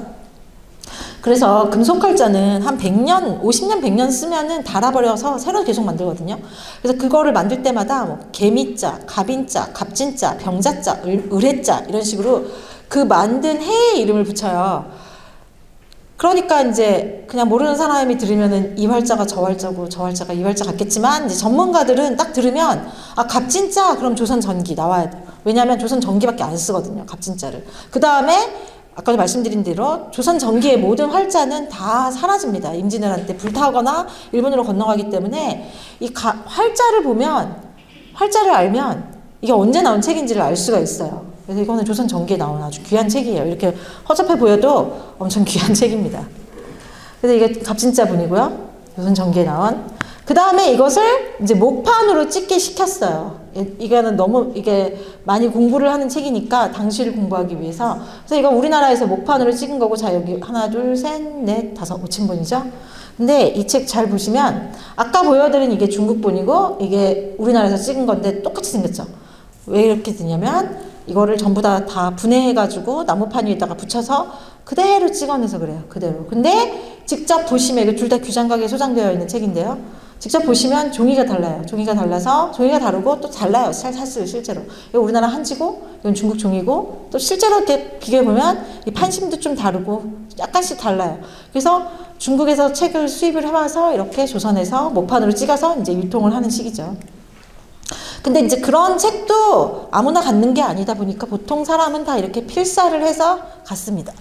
그래서 금속칼자는 한 백 년, 오십 년, 백 년 쓰면은 달아버려서 새로 계속 만들거든요. 그래서 그거를 만들 때마다 뭐 개미자, 갑인자, 갑진자, 병자자, 을, 을해자 이런 식으로 그 만든 해의 이름을 붙여요. 그러니까 이제 그냥 모르는 사람이 들으면은 이 활자가 저 활자고 저 활자가 이 활자 같겠지만 이제 전문가들은 딱 들으면 아 갑진자 그럼 조선 전기 나와야 돼요. 왜냐하면 조선 전기밖에 안 쓰거든요. 갑진자를. 그 다음에 아까도 말씀드린 대로 조선 전기의 모든 활자는 다 사라집니다. 임진왜란 때 불타거나 일본으로 건너가기 때문에 이 가, 활자를 보면 활자를 알면 이게 언제 나온 책인지를 알 수가 있어요. 그래서 이거는 조선 전기에 나온 아주 귀한 책이에요. 이렇게 허접해 보여도 엄청 귀한 책입니다. 그래서 이게 갑진자 분이고요. 조선 전기에 나온. 그 다음에 이것을 이제 목판으로 찍게 시켰어요. 이거는 너무 이게 많이 공부를 하는 책이니까 당시를 공부하기 위해서. 그래서 이거 우리나라에서 목판으로 찍은 거고, 자 여기 하나, 둘, 셋, 넷, 다섯, 오천 본이죠. 근데 이 책 잘 보시면 아까 보여드린 이게 중국본이고 이게 우리나라에서 찍은 건데 똑같이 생겼죠. 왜 이렇게 되냐면 이거를 전부 다, 다 분해해가지고 나무판 위에다가 붙여서 그대로 찍어내서 그래요. 그대로. 근데 직접 보시면, 이거 둘 다 규장각에 소장되어 있는 책인데요. 직접 보시면 종이가 달라요. 종이가 달라서, 종이가 다르고 또 달라요. 사실 실제로. 이거 우리나라 한지고, 이건 중국 종이고, 또 실제로 이렇게 비교해보면 이 판심도 좀 다르고, 약간씩 달라요. 그래서 중국에서 책을 수입을 해와서 이렇게 조선에서 목판으로 찍어서 이제 유통을 하는 시기죠. 근데 이제 그런 책도 아무나 갖는 게 아니다 보니까 보통 사람은 다 이렇게 필사를 해서 갖습니다.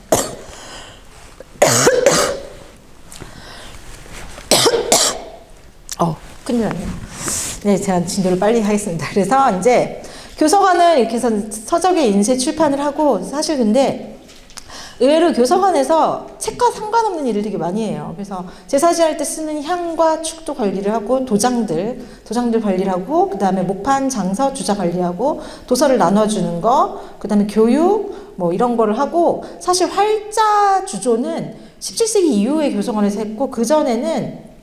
어, 큰일 났네요. 네, 제가 진도를 빨리 하겠습니다. 그래서 이제 교서관은 이렇게 해서 서적의 인쇄 출판을 하고, 사실 근데 의외로 교서관에서 책과 상관없는 일을 되게 많이 해요. 그래서 제사지할 때 쓰는 향과 축도 관리를 하고, 도장들, 도장들 관리를 하고, 그 다음에 목판, 장서, 주자 관리하고, 도서를 나눠주는 거, 그 다음에 교육, 뭐 이런 거를 하고, 사실 활자 주조는 십칠 세기 이후에 교서관에서 했고, 그전에는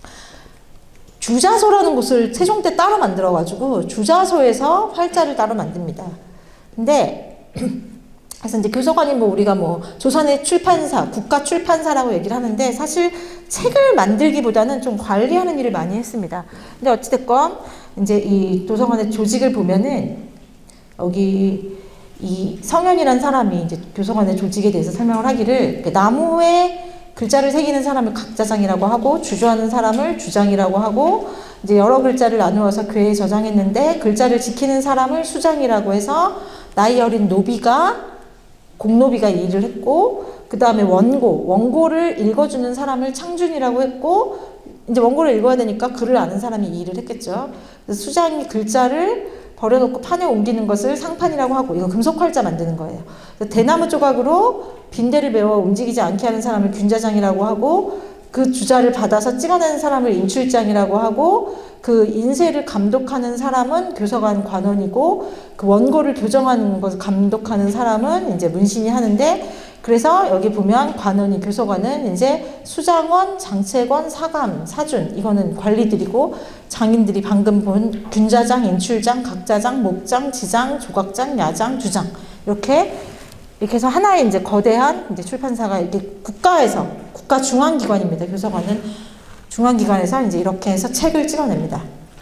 주자소라는 곳을 세종 때 따로 만들어가지고, 주자소에서 활자를 따로 만듭니다. 근데, 그래서 이제 교서관이 뭐 우리가 뭐 조선의 출판사, 국가 출판사라고 얘기를 하는데 사실 책을 만들기보다는 좀 관리하는 일을 많이 했습니다. 근데 어찌됐건 이제 이 도서관의 조직을 보면은 여기 이 성현이라는 사람이 이제 교서관의 조직에 대해서 설명을 하기를 나무에 글자를 새기는 사람을 각자장이라고 하고 주조하는 사람을 주장이라고 하고 이제 여러 글자를 나누어서 궤에 저장했는데 글자를 지키는 사람을 수장이라고 해서 나이 어린 노비가 공노비가 이 일을 했고, 그 다음에 원고, 원고를 읽어주는 사람을 창준이라고 했고, 이제 원고를 읽어야 되니까 글을 아는 사람이 이 일을 했겠죠. 그래서 수장이 글자를 버려놓고 판에 옮기는 것을 상판이라고 하고, 이거 금속활자 만드는 거예요. 대나무 조각으로 빈대를 메워 움직이지 않게 하는 사람을 균자장이라고 하고, 그 주자를 받아서 찍어내는 사람을 인출장이라고 하고, 그 인쇄를 감독하는 사람은 교서관 관원이고, 그 원고를 교정하는 것을 감독하는 사람은 이제 문신이 하는데, 그래서 여기 보면 관원이, 교서관은 이제 수장원, 장채권, 사감, 사준, 이거는 관리들이고, 장인들이 방금 본 균자장, 인출장, 각자장, 목장, 지장, 조각장, 야장, 주장, 이렇게 이렇게 해서 하나의 이제 거대한 이제 출판사가 이렇게 국가에서, 국가 중앙기관입니다. 교서관은 중앙기관에서 이제 이렇게 해서 책을 찍어냅니다.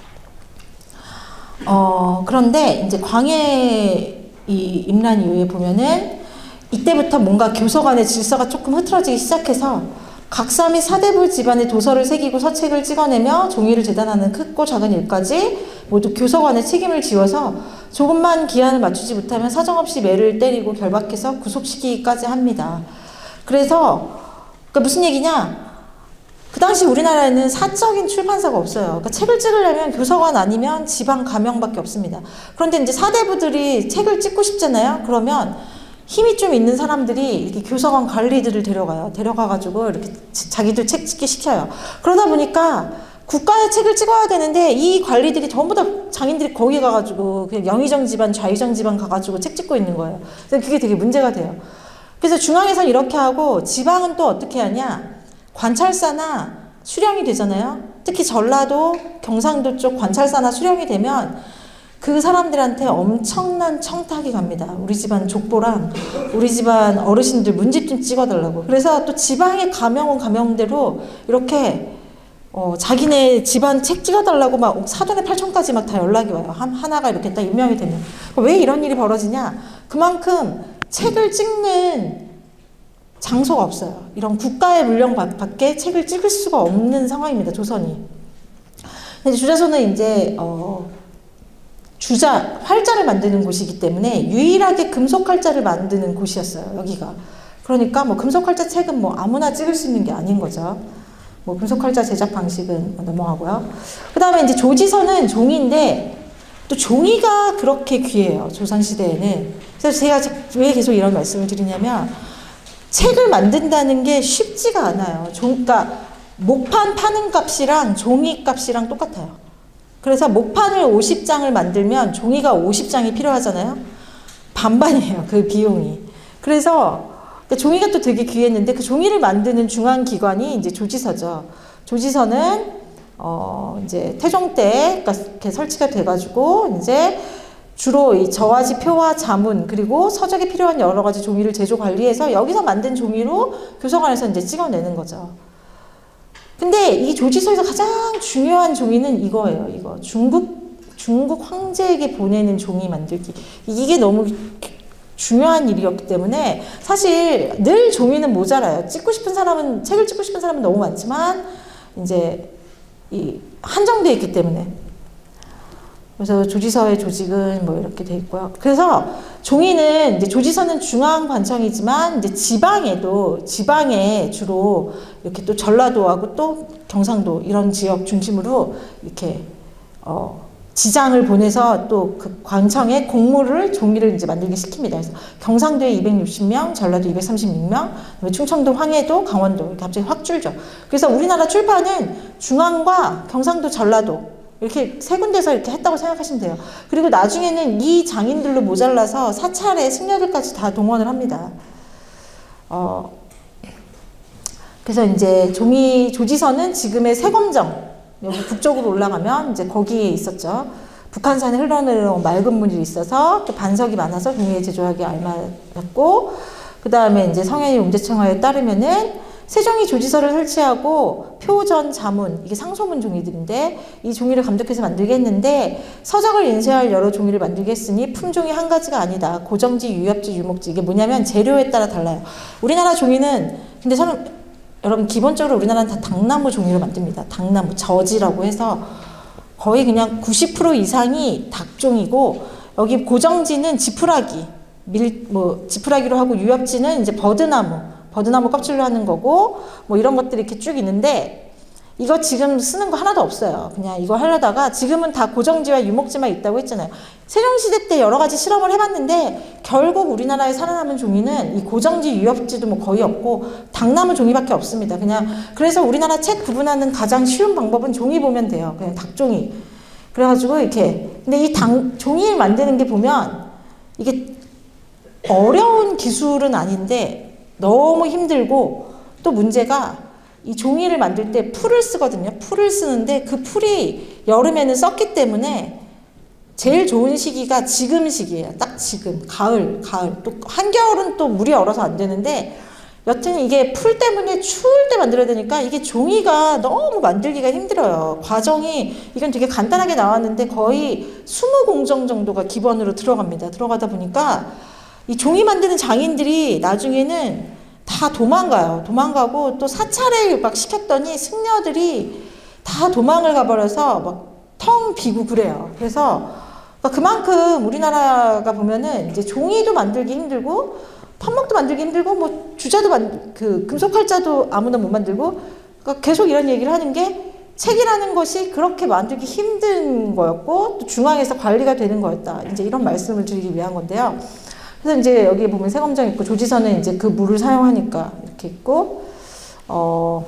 어, 그런데 이제 광해 이 임란 이후에 보면은 이때부터 뭔가 교서관의 질서가 조금 흐트러지기 시작해서 각사 및 사대부 집안의 도서를 새기고 서책을 찍어내며 종이를 재단하는 크고 작은 일까지 모두 교서관의 책임을 지워서 조금만 기한을 맞추지 못하면 사정없이 매를 때리고 결박해서 구속시키기까지 합니다. 그래서 그러니까 무슨 얘기냐? 그 당시 우리나라에는 사적인 출판사가 없어요. 그러니까 책을 찍으려면 교서관 아니면 지방 가명밖에 없습니다. 그런데 이제 사대부들이 책을 찍고 싶잖아요. 그러면 힘이 좀 있는 사람들이 이렇게 교서관 관리들을 데려가요. 데려가가지고 이렇게 자기들 책 찍게 시켜요. 그러다 보니까 국가의 책을 찍어야 되는데 이 관리들이 전부 다 장인들이 거기 가가지고 그냥 영의정 집안, 좌의정 집안 가가지고 책 찍고 있는 거예요. 그래서 그게 되게 문제가 돼요. 그래서 중앙에서는 이렇게 하고 지방은 또 어떻게 하냐? 관찰사나 수령이 되잖아요. 특히 전라도, 경상도 쪽 관찰사나 수령이 되면 그 사람들한테 엄청난 청탁이 갑니다. 우리 집안 족보랑 우리 집안 어르신들 문집 좀 찍어달라고. 그래서 또 지방의 가명은 가명대로 이렇게 어, 자기네 집안 책 찍어달라고 막 사돈의 팔촌까지 막 다 연락이 와요. 한, 하나가 이렇게 딱 임명이 되면. 왜 이런 일이 벌어지냐? 그만큼 책을 찍는 장소가 없어요. 이런 국가의 물령 밖에 책을 찍을 수가 없는 상황입니다. 조선이. 근데 주자소는 이제 어, 주자, 활자를 만드는 곳이기 때문에 유일하게 금속 활자를 만드는 곳이었어요. 여기가. 그러니까 뭐 금속 활자 책은 뭐 아무나 찍을 수 있는 게 아닌 거죠. 뭐 금속활자 제작 방식은 넘어가고요. 그 다음에 이제 조지서는 종이인데 또 종이가 그렇게 귀해요. 조선시대에는. 그래서 제가 왜 계속 이런 말씀을 드리냐면 책을 만든다는 게 쉽지가 않아요. 종, 그러니까 목판 파는 값이랑 종이 값이랑 똑같아요. 그래서 목판을 오십 장을 만들면 종이가 오십 장이 필요하잖아요. 반반이에요. 그 비용이. 그래서 그러니까 종이가 또 되게 귀했는데 그 종이를 만드는 중앙기관이 이제 조지서죠. 조지서는 어 이제 태종 때 이렇게 설치가 돼가지고 이제 주로 이 저화지, 표와 자문 그리고 서적에 필요한 여러 가지 종이를 제조 관리해서 여기서 만든 종이로 교서관에서 이제 찍어내는 거죠. 근데 이 조지서에서 가장 중요한 종이는 이거예요. 이거 중국 중국 황제에게 보내는 종이 만들기. 이게 너무 중요한 일이었기 때문에 사실 늘 종이는 모자라요. 찍고 싶은 사람은 책을 찍고 싶은 사람은 너무 많지만 이제 이 한정되어 있기 때문에 그래서 조지서의 조직은 뭐 이렇게 돼 있고요. 그래서 종이는 이제 조지서는 중앙 관청이지만 이제 지방에도 지방에 주로 이렇게 또 전라도하고 또 경상도 이런 지역 중심으로 이렇게 어 지장을 보내서 또 그 관청에 공무를 종이를 이제 만들게 시킵니다. 그래서 경상도에 이백육십 명, 전라도 이백삼십육 명, 충청도, 황해도, 강원도 이렇게 갑자기 확 줄죠. 그래서 우리나라 출판은 중앙과 경상도, 전라도 이렇게 세 군데서 이렇게 했다고 생각하시면 돼요. 그리고 나중에는 이 장인들로 모자라서 사찰의 승려들까지 다 동원을 합니다. 어, 그래서 이제 종이 조지서는 지금의 세검정 여기 북쪽으로 올라가면 이제 거기에 있었죠. 북한산에 흘러내려온 맑은 물이 있어서 또 반석이 많아서 종이에 제조하기 알맞았고, 그 다음에 이제 성현이 용제청하에 따르면은 세종이 조지서를 설치하고 표전, 자문, 이게 상소문 종이들인데 이 종이를 감독해서 만들게 했는데 서적을 인쇄할 여러 종이를 만들게 했으니 품종이 한 가지가 아니다. 고정지, 유엽지, 유목지. 이게 뭐냐면 재료에 따라 달라요. 우리나라 종이는 근데 저는 여러분 기본적으로 우리나라는 다 당나무 종이로 만듭니다. 당나무, 저지라고 해서 거의 그냥 구십 퍼센트 이상이 닭종이고 여기 고정지는 지푸라기, 밀, 뭐 지푸라기로 하고 유엽지는 이제 버드나무, 버드나무 껍질로 하는 거고 뭐 이런 것들이 이렇게 쭉 있는데 이거 지금 쓰는 거 하나도 없어요. 그냥 이거 하려다가 지금은 다 고정지와 유목지만 있다고 했잖아요. 세종시대 때 여러 가지 실험을 해봤는데 결국 우리나라에 살아남은 종이는 이 고정지, 유엽지도 뭐 거의 없고 당나무 종이밖에 없습니다. 그냥 그래서 우리나라 책 구분하는 가장 쉬운 방법은 종이 보면 돼요. 그냥 닭종이. 그래가지고 이렇게 근데 이 당, 종이를 만드는 게 보면 이게 어려운 기술은 아닌데 너무 힘들고 또 문제가 이 종이를 만들 때 풀을 쓰거든요. 풀을 쓰는데 그 풀이 여름에는 썩기 때문에 제일 좋은 시기가 지금 시기예요. 딱 지금 가을, 가을. 또 한겨울은 또 물이 얼어서 안 되는데 여튼 이게 풀 때문에 추울 때 만들어야 되니까 이게 종이가 너무 만들기가 힘들어요. 과정이 이건 되게 간단하게 나왔는데 거의 이십 공정 정도가 기본으로 들어갑니다. 들어가다 보니까 이 종이 만드는 장인들이 나중에는 다 도망가요. 도망가고 또 사찰을 막 시켰더니 승려들이 다 도망을 가버려서 막 텅 비고 그래요. 그래서 그만큼 우리나라가 보면은 이제 종이도 만들기 힘들고 판목도 만들기 힘들고 뭐 주자도 만, 그 금속활자도 아무나 못 만들고 그러니까 계속 이런 얘기를 하는 게 책이라는 것이 그렇게 만들기 힘든 거였고 또 중앙에서 관리가 되는 거였다. 이제 이런 말씀을 드리기 위한 건데요. 그래서 이제 여기 보면 세검정 있고 조지선은 이제 그 물을 사용하니까 이렇게 있고 어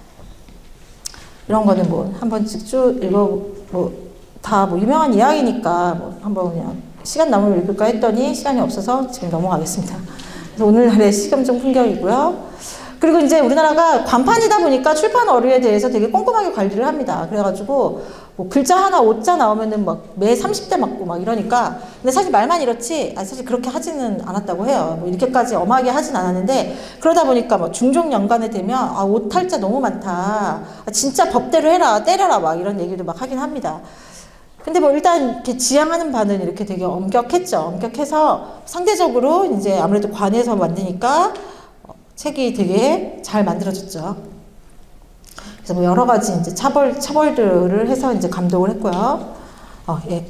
이런 거는 뭐 한 번씩 쭉 읽어 뭐 다 뭐 유명한 이야기니까 뭐 한번 그냥 시간 남으면 읽을까 했더니 시간이 없어서 지금 넘어가겠습니다. 그래서 오늘날의 시검정 풍경이고요. 그리고 이제 우리나라가 관판이다 보니까 출판 어류에 대해서 되게 꼼꼼하게 관리를 합니다. 그래가지고 뭐 글자 하나 오자 나오면은 막 매 삼십 대 맞고 막 이러니까 근데 사실 말만 이렇지 아 사실 그렇게 하지는 않았다고 해요. 뭐 이렇게까지 엄하게 하진 않았는데 그러다 보니까 뭐 중종 연간에 되면 아 오탈자 너무 많다. 아, 진짜 법대로 해라 때려라 막 이런 얘기도 막 하긴 합니다. 근데 뭐 일단 이렇게 지향하는 바는 이렇게 되게 엄격했죠. 엄격해서 상대적으로 이제 아무래도 관에서 만드니까 책이 되게 잘 만들어졌죠. 그래서 뭐 여러 가지 이제 차벌, 차벌들을 해서 이제 감독을 했고요. 어, 예.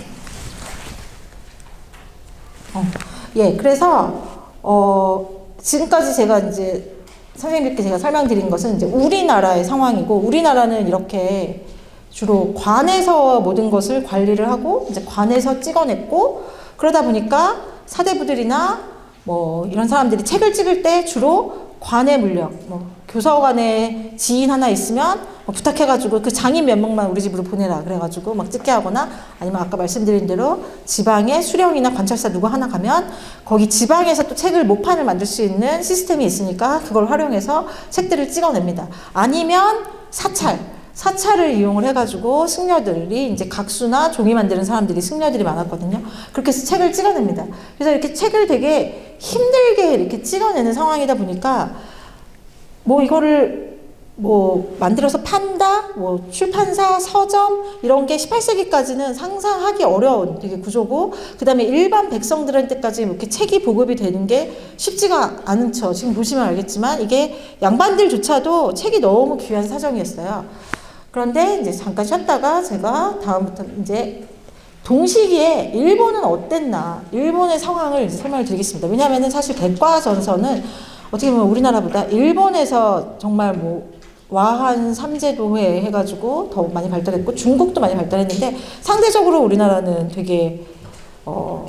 어, 예. 그래서, 어, 지금까지 제가 이제 선생님께 제가 설명드린 것은 이제 우리나라의 상황이고, 우리나라는 이렇게 주로 관에서 모든 것을 관리를 하고, 이제 관에서 찍어냈고, 그러다 보니까 사대부들이나 뭐 이런 사람들이 책을 찍을 때 주로 관의 물력, 뭐 교서관에 지인 하나 있으면 뭐 부탁해가지고 그 장인 몇 명만 우리 집으로 보내라 그래가지고 막 찍게 하거나 아니면 아까 말씀드린 대로 지방에 수령이나 관찰사 누구 하나 가면 거기 지방에서 또 책을 모판을 만들 수 있는 시스템이 있으니까 그걸 활용해서 책들을 찍어냅니다. 아니면 사찰. 사찰을 이용을 해가지고 승려들이 이제 각수나 종이 만드는 사람들이 승려들이 많았거든요. 그렇게 해서 책을 찍어냅니다. 그래서 이렇게 책을 되게 힘들게 이렇게 찍어내는 상황이다 보니까 뭐 이거를 뭐 만들어서 판다, 뭐 출판사, 서점 이런 게 십팔 세기까지는 상상하기 어려운 되게 구조고 그 다음에 일반 백성들한테까지 이렇게 책이 보급이 되는 게 쉽지가 않은 척 지금 보시면 알겠지만 이게 양반들조차도 책이 너무 귀한 사정이었어요. 그런데 이제 잠깐 쉬었다가 제가 다음부터 이제 동시기에 일본은 어땠나 일본의 상황을 이제 설명을 드리겠습니다. 왜냐하면 사실 백과전서는 어떻게 보면 우리나라보다 일본에서 정말 뭐 와한 삼제도회 해가지고 더 많이 발달했고 중국도 많이 발달했는데 상대적으로 우리나라는 되게 어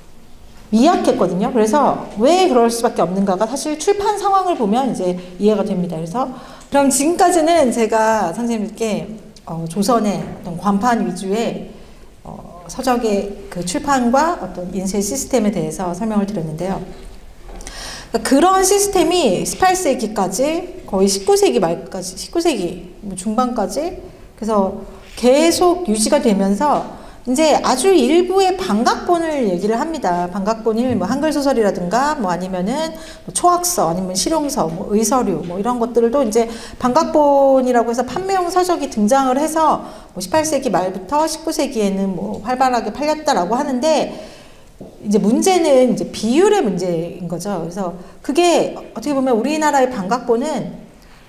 미약했거든요. 그래서 왜 그럴 수밖에 없는가가 사실 출판 상황을 보면 이제 이해가 됩니다. 그래서 그럼 지금까지는 제가 선생님께 어, 조선의 어떤 관판 위주의 어, 서적의 그 출판과 어떤 인쇄 시스템에 대해서 설명을 드렸는데요. 그러니까 그런 시스템이 십팔 세기까지 거의 십구 세기 말까지, 십구 세기 중반까지 그래서 계속 유지가 되면서 이제 아주 일부의 반각본을 얘기를 합니다. 반각본이 뭐 한글 소설이라든가 뭐 아니면은 뭐 초학서 아니면 실용서, 뭐 의서류 뭐 이런 것들도 이제 반각본이라고 해서 판매용 서적이 등장을 해서 뭐 십팔 세기 말부터 십구 세기에는 뭐 활발하게 팔렸다라고 하는데 이제 문제는 이제 비율의 문제인 거죠. 그래서 그게 어떻게 보면 우리나라의 반각본은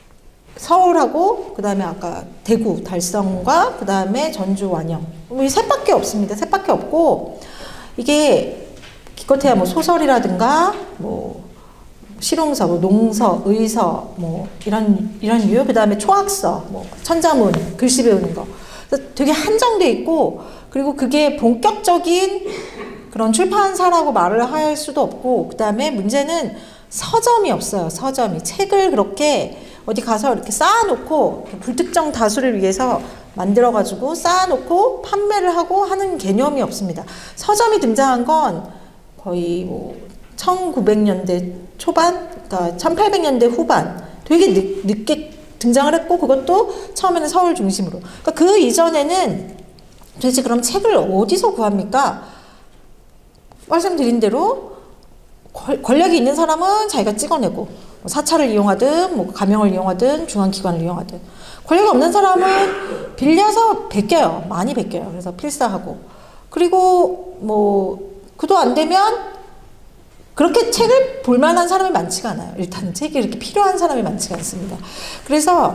서울하고 그 다음에 아까 대구 달성과 그 다음에 전주 완영 이 셋밖에 없습니다. 셋밖에 없고 이게 기껏해야 뭐 소설이라든가 뭐 실용서, 뭐 농서, 의서 뭐 이런 이런 류 그 다음에 초학서, 뭐 천자문 글씨 배우는 거 그래서 되게 한정돼 있고 그리고 그게 본격적인 그런 출판사라고 말을 할 수도 없고 그 다음에 문제는 서점이 없어요. 서점이 책을 그렇게 어디 가서 이렇게 쌓아놓고 불특정 다수를 위해서 만들어가지고 쌓아놓고 판매를 하고 하는 개념이 없습니다. 서점이 등장한 건 거의 뭐 천구백 년대 초반, 그러니까 천팔백 년대 후반 되게 늦, 늦게 등장을 했고 그것도 처음에는 서울 중심으로. 그러니까 그 이전에는 도대체 그럼 책을 어디서 구합니까? 말씀드린 대로 권력이 있는 사람은 자기가 찍어내고 뭐 사찰을 이용하든 뭐 가명을 이용하든 중앙기관을 이용하든 권력이 없는 사람은 빌려서 베껴요. 많이 베껴요. 그래서 필사하고 그리고 뭐 그도 안 되면 그렇게 책을 볼만한 사람이 많지가 않아요. 일단 책이 이렇게 필요한 사람이 많지가 않습니다. 그래서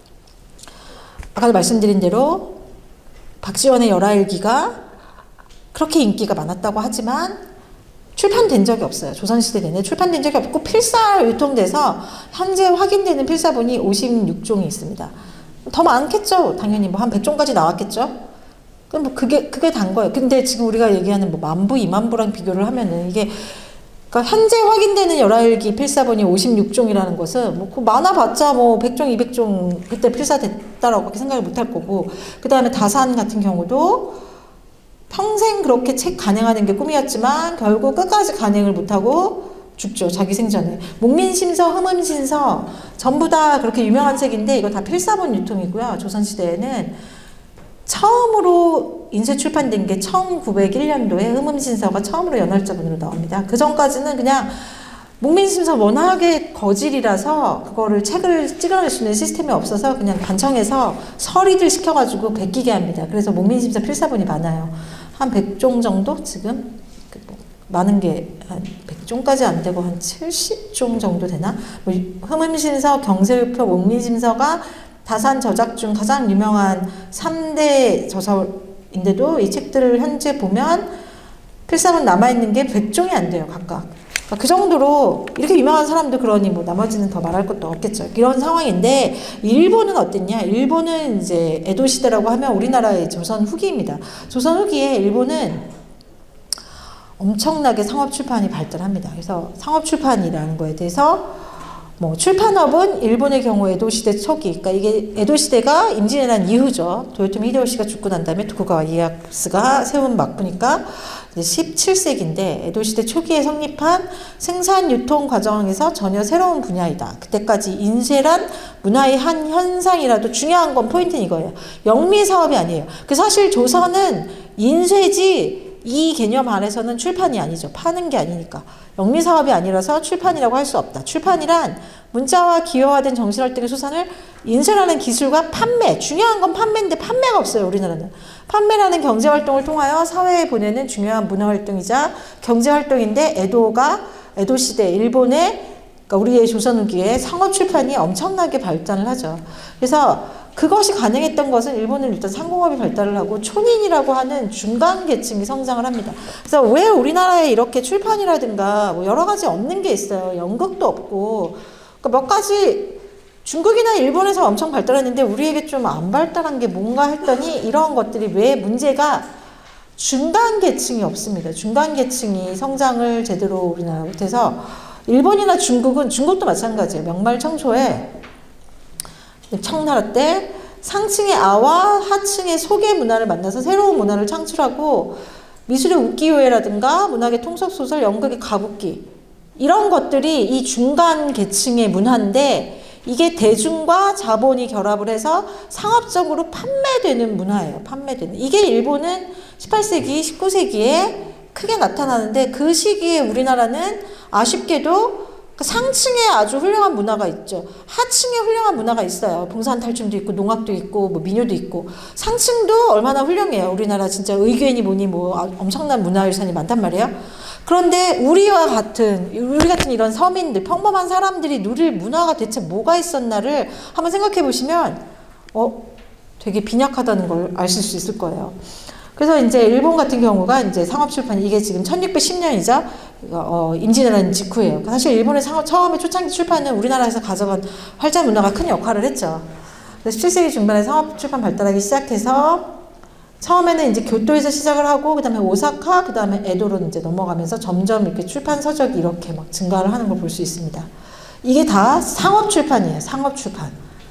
아까도 말씀드린 대로 박지원의 열하일기가 그렇게 인기가 많았다고 하지만 출판된 적이 없어요. 조선시대 내내 출판된 적이 없고 필사 유통돼서 현재 확인되는 필사본이 오십육 종이 있습니다. 더 많겠죠. 당연히 뭐 한 백 종까지 나왔겠죠. 그럼 뭐 그게 그게 단 거예요. 근데 지금 우리가 얘기하는 뭐 만부, 이만부랑 비교를 하면은 이게 그러니까 현재 확인되는 열한 기 필사본이 오십육 종이라는 것은 뭐 그 많아봤자 뭐 백 종, 이백 종 그때 필사됐다라고 생각을 못할 거고, 그 다음에 다산 같은 경우도 평생 그렇게 책 간행하는 게 꿈이었지만 결국 끝까지 간행을 못하고 죽죠. 자기 생전에. 목민심서, 흠음신서 전부 다 그렇게 유명한 책인데 이거 다 필사본 유통이고요. 조선시대에는 처음으로 인쇄 출판된 게 천구백일 년도에 흠음신서가 처음으로 연월자본으로 나옵니다. 그 전까지는 그냥 목민심서 워낙에 거질이라서 그거를 책을 찍어낼 수 있는 시스템이 없어서 그냥 관청에서 서리들 시켜가지고 베끼게 합니다. 그래서 목민심서 필사본이 많아요. 한 백 종 정도 지금 뭐 많은 게 한 백 종까지 안 되고 한 칠십 종 정도 되나? 뭐 흠음신서, 경세율표, 목민심서가 다산 저작 중 가장 유명한 삼 대 저서인데도 이 책들을 현재 보면 필사본 남아있는 게 백 종이 안 돼요, 각각. 그러니까 그 정도로 이렇게 유명한 사람도 그러니 뭐 나머지는 더 말할 것도 없겠죠. 이런 상황인데 일본은 어땠냐? 일본은 이제 에도 시대라고 하면 우리나라의 조선 후기입니다. 조선 후기에 일본은 엄청나게 상업 출판이 발달합니다. 그래서 상업 출판이라는 거에 대해서 뭐 출판업은 일본의 경우 에도 시대 초기, 그러니까 이게 에도 시대가 임진왜란 이후죠. 도요토미 히데요시가 죽고 난 다음에 토쿠가와 이에야스가 세운 막부니까 십칠 세기인데 에도 시대 초기에 성립한 생산 유통 과정에서 전혀 새로운 분야이다. 그때까지 인쇄란 문화의 한 현상이라도 중요한 건 포인트는 이거예요. 영미 사업이 아니에요. 그 사실 조선은 인쇄지 이 개념 안에서는 출판이 아니죠. 파는 게 아니니까. 영미 사업이 아니라서 출판이라고 할 수 없다. 출판이란 문자와 기여화된 정신활동의 수산을 인쇄라는 기술과 판매, 중요한 건 판매인데 판매가 없어요. 우리나라는. 판매라는 경제활동을 통하여 사회에 보내는 중요한 문화활동이자 경제활동인데 에도가 에도 시대 일본의 그러니까 우리의 조선 후기에 상업 출판이 엄청나게 발전을 하죠. 그래서 그것이 가능했던 것은 일본은 일단 상공업이 발달을 하고 촌인이라고 하는 중간 계층이 성장을 합니다. 그래서 왜 우리나라에 이렇게 출판이라든가 뭐 여러 가지 없는 게 있어요. 연극도 없고 그러니까 몇 가지 중국이나 일본에서 엄청 발달했는데 우리에게 좀 안 발달한 게 뭔가 했더니 이런 것들이 왜 문제가 중간 계층이 없습니다. 중간 계층이 성장을 제대로 우리나라 못해서 일본이나 중국은 중국도 마찬가지예요. 명말청초에 청나라 때 상층의 아와 하층의 소개 문화를 만나서 새로운 문화를 창출하고 미술의 우키요에라든가 문학의 통속소설, 연극의 가부키 이런 것들이 이 중간 계층의 문화인데 이게 대중과 자본이 결합을 해서 상업적으로 판매되는 문화예요. 판매되는. 이게 일본은 십팔 세기, 십구 세기에 크게 나타나는데 그 시기에 우리나라는 아쉽게도 상층에 아주 훌륭한 문화가 있죠. 하층에 훌륭한 문화가 있어요. 봉산탈춤도 있고 농악도 있고 뭐 민요도 있고 상층도 얼마나 훌륭해요. 우리나라 진짜 의궤니 뭐니 뭐 엄청난 문화유산이 많단 말이에요. 그런데 우리와 같은 우리 같은 이런 서민들 평범한 사람들이 누릴 문화가 대체 뭐가 있었나를 한번 생각해 보시면 어 되게 빈약하다는 걸 아실 수 있을 거예요. 그래서 이제 일본 같은 경우가 이제 상업출판 이게 지금 천육백십 년이죠. 어, 임진왜란 직후예요. 사실 일본의 상업 처음에 초창기 출판은 우리나라에서 가져간 활자 문화가 큰 역할을 했죠. 그래서 십칠 세기 중반에 상업출판 발달하기 시작해서 처음에는 이제 교토에서 시작을 하고 그다음에 오사카, 그다음에 에도로 이제 넘어가면서 점점 이렇게 출판 서적이 이렇게 막 증가를 하는 걸 볼 수 있습니다. 이게 다 상업출판이에요. 상업출판.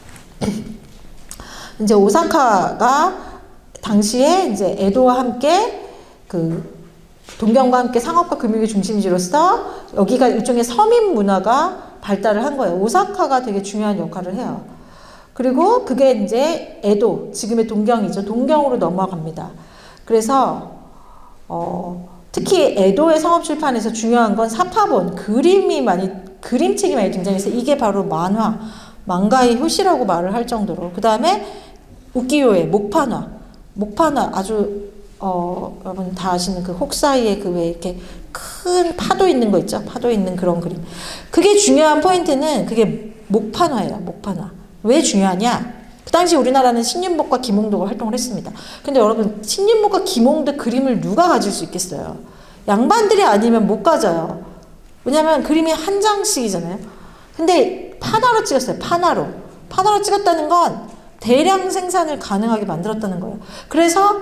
이제 오사카가 당시에 이제 에도와 함께 그 동경과 함께 상업과 금융의 중심지로서 여기가 일종의 서민 문화가 발달을 한 거예요. 오사카가 되게 중요한 역할을 해요. 그리고 그게 이제 에도, 지금의 동경이죠. 동경으로 넘어갑니다. 그래서 어, 특히 에도의 상업출판에서 중요한 건 사파본, 그림이 많이, 그림책이 많이 등장했어요. 이게 바로 만화, 망가의 효시라고 말을 할 정도로. 그 다음에 우키요에 목판화, 목판화 아주 어, 여러분 다 아시는 그 혹사이에 그 왜 이렇게 큰 파도 있는 거 있죠? 파도 있는 그런 그림. 그게 중요한 포인트는 그게 목판화예요. 목판화. 왜 중요하냐? 그 당시 우리나라는 신윤복과 김홍도가 활동을 했습니다. 근데 여러분 신윤복과 김홍도 그림을 누가 가질 수 있겠어요? 양반들이 아니면 못 가져요. 왜냐면 그림이 한 장씩이잖아요. 근데 판화로 찍었어요. 판화로. 판화로 찍었다는 건 대량 생산을 가능하게 만들었다는 거예요. 그래서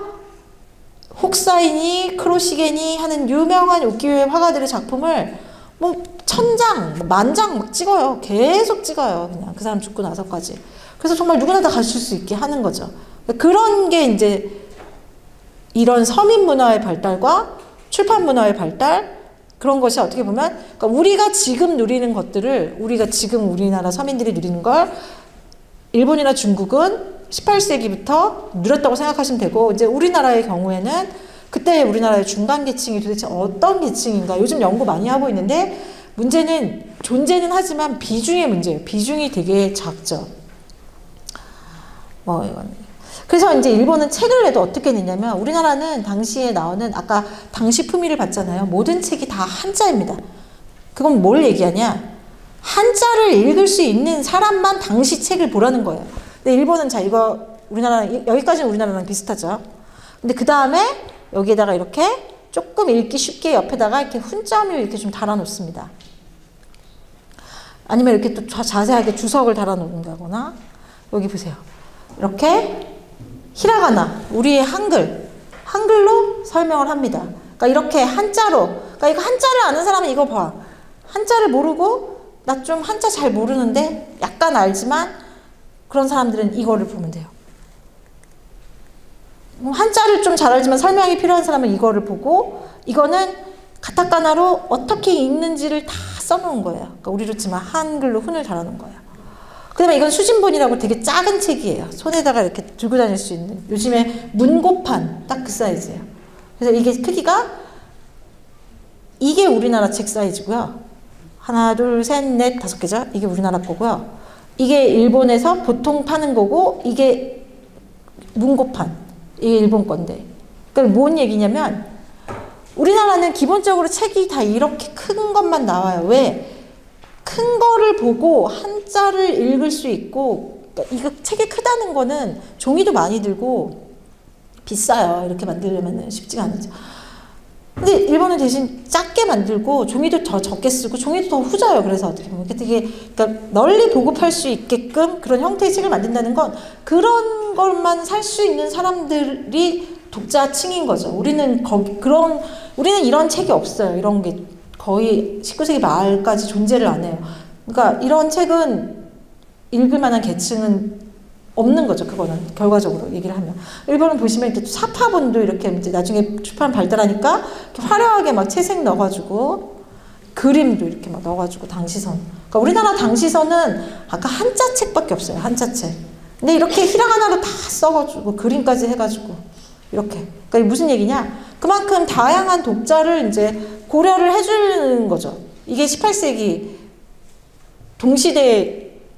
혹사이니 크로시게니 하는 유명한 우키요에 화가들의 작품을 뭐 천장, 만장 막 찍어요. 계속 찍어요. 그냥 그 사람 죽고 나서까지. 그래서 정말 누구나 다 가실 수 있게 하는 거죠. 그런 게 이제 이런 서민 문화의 발달과 출판 문화의 발달, 그런 것이 어떻게 보면 그러니까 우리가 지금 누리는 것들을 우리가 지금 우리나라 서민들이 누리는 걸 일본이나 중국은 십팔 세기부터 누렸다고 생각하시면 되고, 이제 우리나라의 경우에는 그때 우리나라의 중간 계층이 도대체 어떤 계층인가 요즘 연구 많이 하고 있는데, 문제는 존재는 하지만 비중의 문제예요. 비중이 되게 작죠. 뭐 이건 그래서 이제 일본은 책을 내도 어떻게 냈냐면, 우리나라는 당시에 나오는 아까 당시 품위를 봤잖아요. 모든 책이 다 한자입니다. 그건 뭘 얘기하냐? 한자를 읽을 수 있는 사람만 당시 책을 보라는 거예요. 근데 일본은 자 이거 우리나라 여기까지는 우리나라랑 비슷하죠. 근데 그 다음에 여기에다가 이렇게 조금 읽기 쉽게 옆에다가 이렇게 훈점을 이렇게 좀 달아놓습니다. 아니면 이렇게 또 자세하게 주석을 달아놓는다거나, 여기 보세요. 이렇게 히라가나, 우리의 한글, 한글로 설명을 합니다. 그러니까 이렇게 한자로, 그러니까 이거 한자를 아는 사람은 이거 봐. 한자를 모르고 나 좀 한자 잘 모르는데 약간 알지만 그런 사람들은 이거를 보면 돼요. 한자를 좀 잘 알지만 설명이 필요한 사람은 이거를 보고, 이거는 가타카나로 어떻게 읽는지를 다 써놓은 거예요. 그러니까 우리로 치면 한글로 훈을 달아놓은 거예요. 그 다음에 이건 수진본이라고 되게 작은 책이에요. 손에다가 이렇게 들고 다닐 수 있는, 요즘에 문고판 딱 그 사이즈예요. 그래서 이게 크기가, 이게 우리나라 책 사이즈고요. 하나, 둘, 셋, 넷, 다섯 개죠. 이게 우리나라 거고요. 이게 일본에서 보통 파는 거고, 이게 문고판, 이게 일본 건데. 그러니까 뭔 얘기냐면, 우리나라는 기본적으로 책이 다 이렇게 큰 것만 나와요. 왜? 큰 거를 보고 한자를 읽을 수 있고, 그러니까 이거 책이 크다는 거는 종이도 많이 들고 비싸요. 이렇게 만들려면 쉽지가 않죠. 근데 일본은 대신 작게 만들고 종이도 더 적게 쓰고 종이도 더 후져요. 그래서 어떻게 보면 되게 그러니까 널리 보급할 수 있게끔 그런 형태의 책을 만든다는 건 그런 것만 살 수 있는 사람들이 독자층인 거죠. 우리는 거기 그런 우리는 이런 책이 없어요. 이런 게 거의 십구 세기 말까지 존재를 안 해요. 그러니까 이런 책은 읽을 만한 계층은 없는 거죠. 그거는 결과적으로 얘기를 하면. 일본은 보시면 이렇게 사파본도 이렇게 이제 나중에 출판 발달하니까 이렇게 화려하게 막 채색 넣어가지고 그림도 이렇게 막 넣어가지고 당시선. 그러니까 우리나라 당시선은 아까 한자 책밖에 없어요. 한자 책. 근데 이렇게 히라가나로 다 써가지고 그림까지 해가지고 이렇게. 그러니까 무슨 얘기냐? 그만큼 다양한 독자를 이제 고려를 해주는 거죠. 이게 십팔 세기 동시대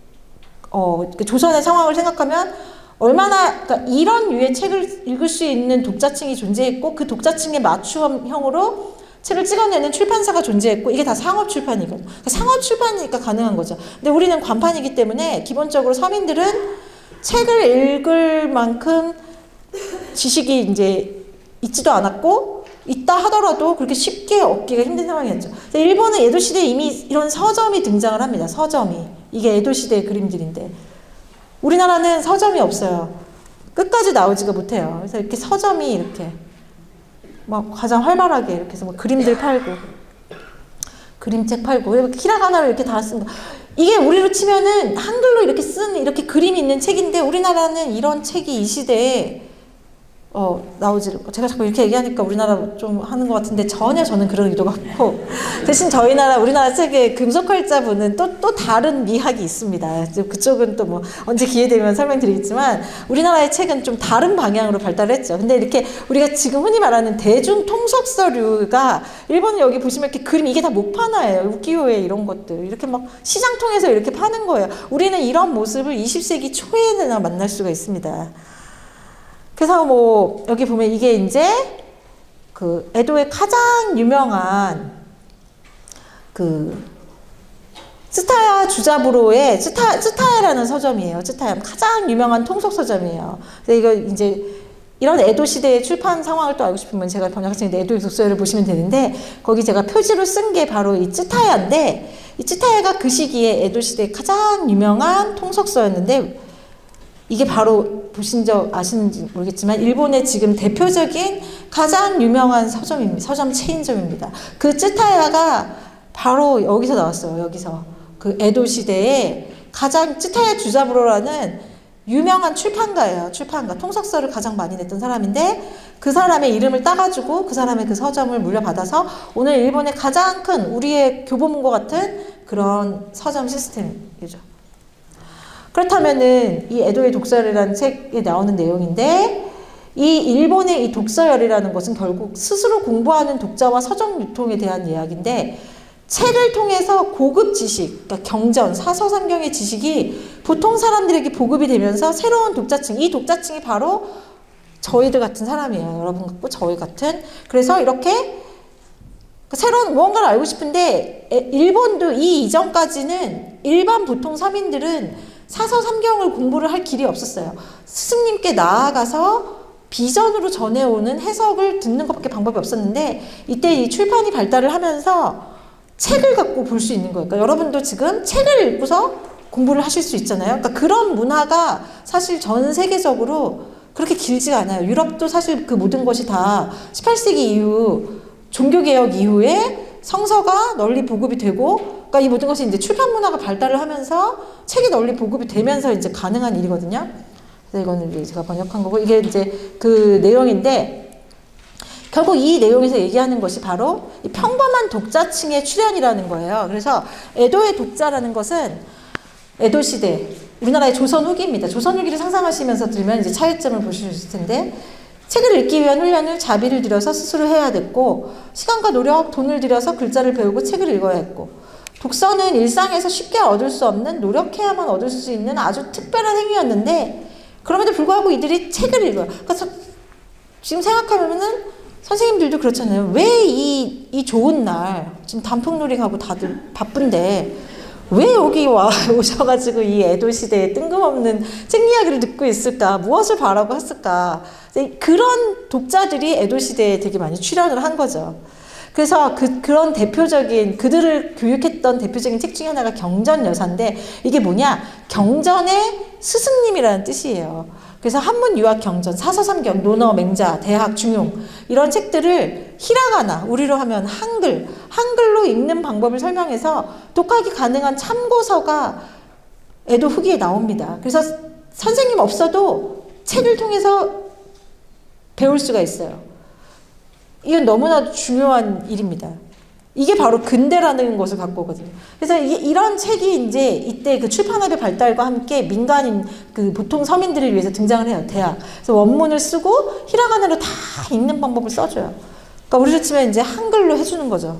어, 조선의 상황을 생각하면 얼마나 그러니까 이런 유의 책을 읽을 수 있는 독자층이 존재했고 그 독자층에 맞춤형으로 책을 찍어내는 출판사가 존재했고 이게 다 상업 출판이거든요. 그러니까 상업 출판이니까 가능한 거죠. 근데 우리는 관판이기 때문에 기본적으로 서민들은 책을 읽을 만큼 지식이 이제 있지도 않았고 있다 하더라도 그렇게 쉽게 얻기가 힘든 상황이었죠. 일본은 에도 시대에 이미 이런 서점이 등장을 합니다. 서점이. 이게 에도 시대의 그림들인데 우리나라는 서점이 없어요. 끝까지 나오지가 못해요. 그래서 이렇게 서점이 이렇게 막 가장 활발하게 이렇게 해서 뭐 그림들 팔고 그림책 팔고 이렇게 히라가나로 이렇게 다 쓴 거. 이게 우리로 치면은 한글로 이렇게 쓴 이렇게 그림이 있는 책인데 우리나라는 이런 책이 이 시대에 어, 나오지, 제가 자꾸 이렇게 얘기하니까 우리나라 좀 하는 것 같은데 전혀 저는 그런 의도가 없고 대신 저희 나라, 우리나라 책의 금속활자부는 또, 또 다른 미학이 있습니다. 그쪽은 또 뭐 언제 기회 되면 설명드리겠지만 우리나라의 책은 좀 다른 방향으로 발달했죠. 근데 이렇게 우리가 지금 흔히 말하는 대중 통속서류가 일본은 여기 보시면 이렇게 그림, 이게 다 목판화예요. 우키요에 이런 것들. 이렇게 막 시장 통해서 이렇게 파는 거예요. 우리는 이런 모습을 이십 세기 초에나 만날 수가 있습니다. 그래서 뭐 여기 보면 이게 이제 그 에도의 가장 유명한 그 츠타야 주자부로의 츠타 츠타야라는 서점이에요. 츠타야 가장 유명한 통속 서점이에요. 그래서 이거 이제 이런 에도 시대의 출판 상황을 또 알고 싶으면 제가 번역학생인데 에도의 독서열을 보시면 되는데 거기 제가 표지로 쓴 게 바로 이 쯔타야인데 이 쯔타야가 그 시기에 에도 시대의 가장 유명한 통속서였는데 이게 바로 보신 적 아시는지 모르겠지만 일본의 지금 대표적인 가장 유명한 서점입니다. 서점 체인점입니다. 그 쯔타야가 바로 여기서 나왔어요. 여기서 그 에도 시대에 가장 쯔타야 주자부로라는 유명한 출판가예요. 출판가. 통속서를 가장 많이 냈던 사람인데 그 사람의 이름을 따가지고 그 사람의 그 서점을 물려받아서 오늘 일본의 가장 큰 우리의 교보문고 같은 그런 서점 시스템이죠. 그렇다면은 이 에도의 독서열이라는 책에 나오는 내용인데 이 일본의 이 독서열이라는 것은 결국 스스로 공부하는 독자와 서점 유통에 대한 이야기인데 책을 통해서 고급 지식, 그러니까 경전, 사서삼경의 지식이 보통 사람들에게 보급이 되면서 새로운 독자층, 이 독자층이 바로 저희들 같은 사람이에요. 여러분 같고 저희 같은. 그래서 이렇게 새로운 무언가를 알고 싶은데 일본도 이 이전까지는 일반 보통 서민들은 사서삼경을 공부를 할 길이 없었어요. 스승님께 나아가서 비전으로 전해오는 해석을 듣는 것밖에 방법이 없었는데 이때 이 출판이 발달을 하면서 책을 갖고 볼 수 있는 거예요. 그러니까 여러분도 지금 책을 읽고서 공부를 하실 수 있잖아요. 그러니까 그런 문화가 사실 전 세계적으로 그렇게 길지가 않아요. 유럽도 사실 그 모든 것이 다 십팔 세기 이후 종교개혁 이후에 성서가 널리 보급이 되고, 그러니까 이 모든 것이 이제 출판 문화가 발달을 하면서 책이 널리 보급이 되면서 이제 가능한 일이거든요. 그래서 이거는 제가 번역한 거고, 이게 이제 그 내용인데, 결국 이 내용에서 얘기하는 것이 바로 이 평범한 독자층의 출현이라는 거예요. 그래서 에도의 독자라는 것은 에도 시대, 우리나라의 조선 후기입니다. 조선 후기를 상상하시면서 들으면 이제 차이점을 보실 수 있을 텐데, 책을 읽기 위한 훈련을 자비를 들여서 스스로 해야 됐고, 시간과 노력, 돈을 들여서 글자를 배우고 책을 읽어야 했고, 독서는 일상에서 쉽게 얻을 수 없는, 노력해야만 얻을 수 있는 아주 특별한 행위였는데, 그럼에도 불구하고 이들이 책을 읽어요. 그래서 지금 생각하면은 선생님들도 그렇잖아요. 왜 이, 이 좋은 날, 지금 단풍놀이 가고 다들 바쁜데, 왜 여기 와 오셔가지고 이 에도 시대의 뜬금없는 책 이야기를 듣고 있을까? 무엇을 바라고 했을까? 그런 독자들이 에도 시대에 되게 많이 출연을 한 거죠. 그래서 그, 그런 대표적인, 그들을 교육했던 대표적인 책 중에 하나가 경전여사인데, 이게 뭐냐? 경전의 스승님이라는 뜻이에요. 그래서 한문 유학 경전, 사서삼경, 논어, 맹자, 대학, 중용 이런 책들을 히라가나, 우리로 하면 한글, 한글로 읽는 방법을 설명해서 독학이 가능한 참고서가 에도 후기에 나옵니다. 그래서 선생님 없어도 책을 통해서 배울 수가 있어요. 이건 너무나 중요한 일입니다. 이게 바로 근대라는 것을 갖고 오거든요. 그래서 이, 이런 책이 이제 이때 그 출판업의 발달과 함께 민간인, 그 보통 서민들을 위해서 등장을 해요. 대학. 그래서 원문을 쓰고 히라가나로 다 읽는 방법을 써줘요. 그러니까 우리로 치면 이제 한글로 해주는 거죠.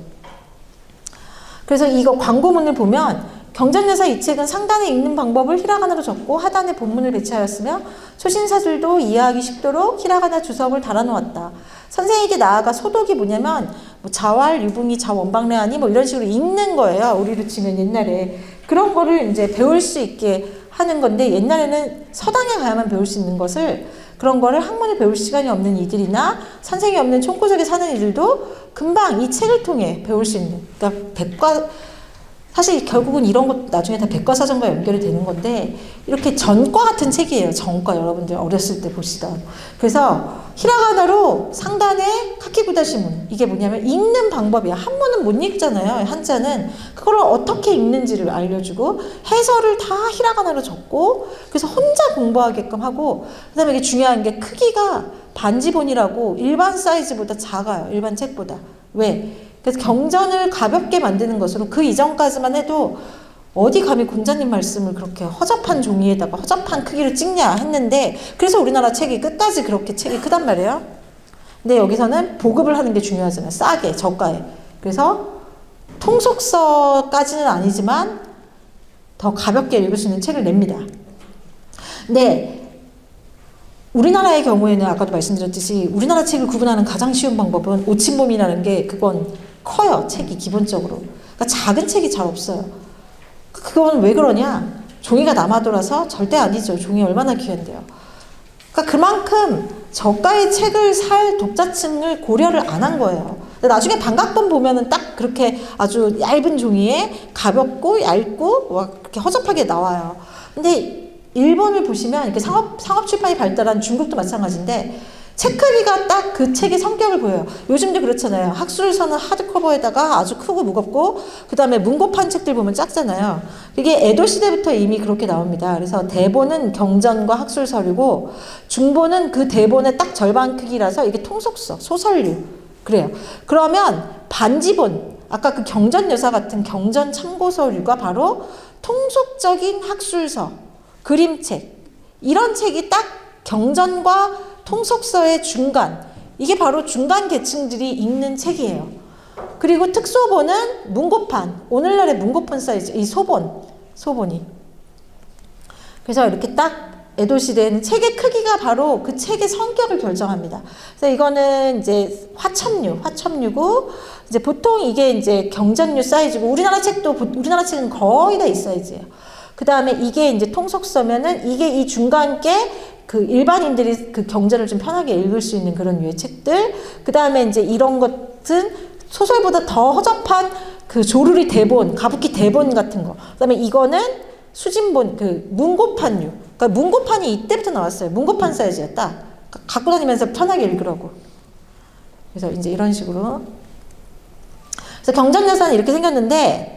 그래서 이거 광고문을 보면 경전여사 이 책은 상단에 읽는 방법을 히라가나로 적고 하단에 본문을 배치하였으며 초신사들도 이해하기 쉽도록 히라가나 주석을 달아놓았다. 선생에게 나아가 소독이 뭐냐면 뭐 자왈, 유붕이, 자원방래하니 뭐 이런 식으로 읽는 거예요. 우리로 치면 옛날에 그런 거를 이제 배울 수 있게 하는 건데, 옛날에는 서당에 가야만 배울 수 있는 것을, 그런 거를 학문을 배울 시간이 없는 이들이나 선생이 없는 촌구석에 사는 이들도 금방 이 책을 통해 배울 수 있는, 그러니까 백과, 사실 결국은 이런 것 나중에 다 백과사전과 연결이 되는 건데, 이렇게 전과 같은 책이에요. 전과, 여러분들 어렸을 때 보시던. 그래서 히라가나로 상단에 카키구다시문, 이게 뭐냐면 읽는 방법이야. 한문은 못 읽잖아요. 한자는. 그걸 어떻게 읽는지를 알려주고 해설을 다 히라가나로 적고, 그래서 혼자 공부하게끔 하고, 그 다음에 이게 중요한 게 크기가 반지본이라고 일반 사이즈보다 작아요. 일반 책보다. 왜? 그래서 경전을 가볍게 만드는 것으로, 그 이전까지만 해도 어디 감히 곤자님 말씀을 그렇게 허접한 종이에다가 허접한 크기로 찍냐 했는데, 그래서 우리나라 책이 끝까지 그렇게 책이 크단 말이에요. 근데 여기서는 보급을 하는 게 중요하잖아요. 싸게, 저가에. 그래서 통속서까지는 아니지만 더 가볍게 읽을 수 있는 책을 냅니다. 근데 우리나라의 경우에는 아까도 말씀드렸듯이 우리나라 책을 구분하는 가장 쉬운 방법은 오친범이라는 게, 그건 커요. 책이 기본적으로. 그러니까 작은 책이 잘 없어요. 그건 왜 그러냐? 종이가 남아돌아서? 절대 아니죠. 종이 얼마나 귀한데요. 그러니까 그만큼 저가의 책을 살 독자층을 고려를 안 한 거예요. 나중에 반각본 보면은 딱 그렇게 아주 얇은 종이에 가볍고 얇고 막 그렇게 허접하게 나와요. 근데 일본을 보시면 이렇게 상업, 상업 출판이 발달한 중국도 마찬가지인데 책 크기가 딱 그 책의 성격을 보여요. 요즘도 그렇잖아요. 학술서는 하드커버에다가 아주 크고 무겁고 그 다음에 문고판 책들 보면 작잖아요. 이게 에도 시대부터 이미 그렇게 나옵니다. 그래서 대본은 경전과 학술서류고 중본은 그 대본의 딱 절반 크기라서 이게 통속서, 소설류 그래요. 그러면 반지본, 아까 그 경전여사 같은 경전 참고서류가 바로 통속적인 학술서, 그림책 이런 책이 딱 경전과 통속서의 중간, 이게 바로 중간 계층들이 읽는 책이에요. 그리고 특소본은 문고판, 오늘날의 문고판 사이즈, 이 소본, 소본이. 그래서 이렇게 딱 에도 시대에는 책의 크기가 바로 그 책의 성격을 결정합니다. 그래서 이거는 이제 화첩류, 화첩류고 이제 보통 이게 이제 경전류 사이즈고 우리나라 책도 우리나라 책은 거의 다 이 사이즈예요. 그 다음에 이게 이제 통속서면은 이게 이 중간 게 그 일반인들이 그 경전을 좀 편하게 읽을 수 있는 그런 류의 책들. 그 다음에 이제 이런 것은 소설보다 더 허접한 그 조르리 대본, 가부키 대본 같은 거. 그 다음에 이거는 수진본, 그 문고판류. 그러니까 문고판이 이때부터 나왔어요. 문고판 사이즈였다. 갖고 다니면서 편하게 읽으라고. 그래서 이제 이런 식으로. 그래서 경전여사는 이렇게 생겼는데,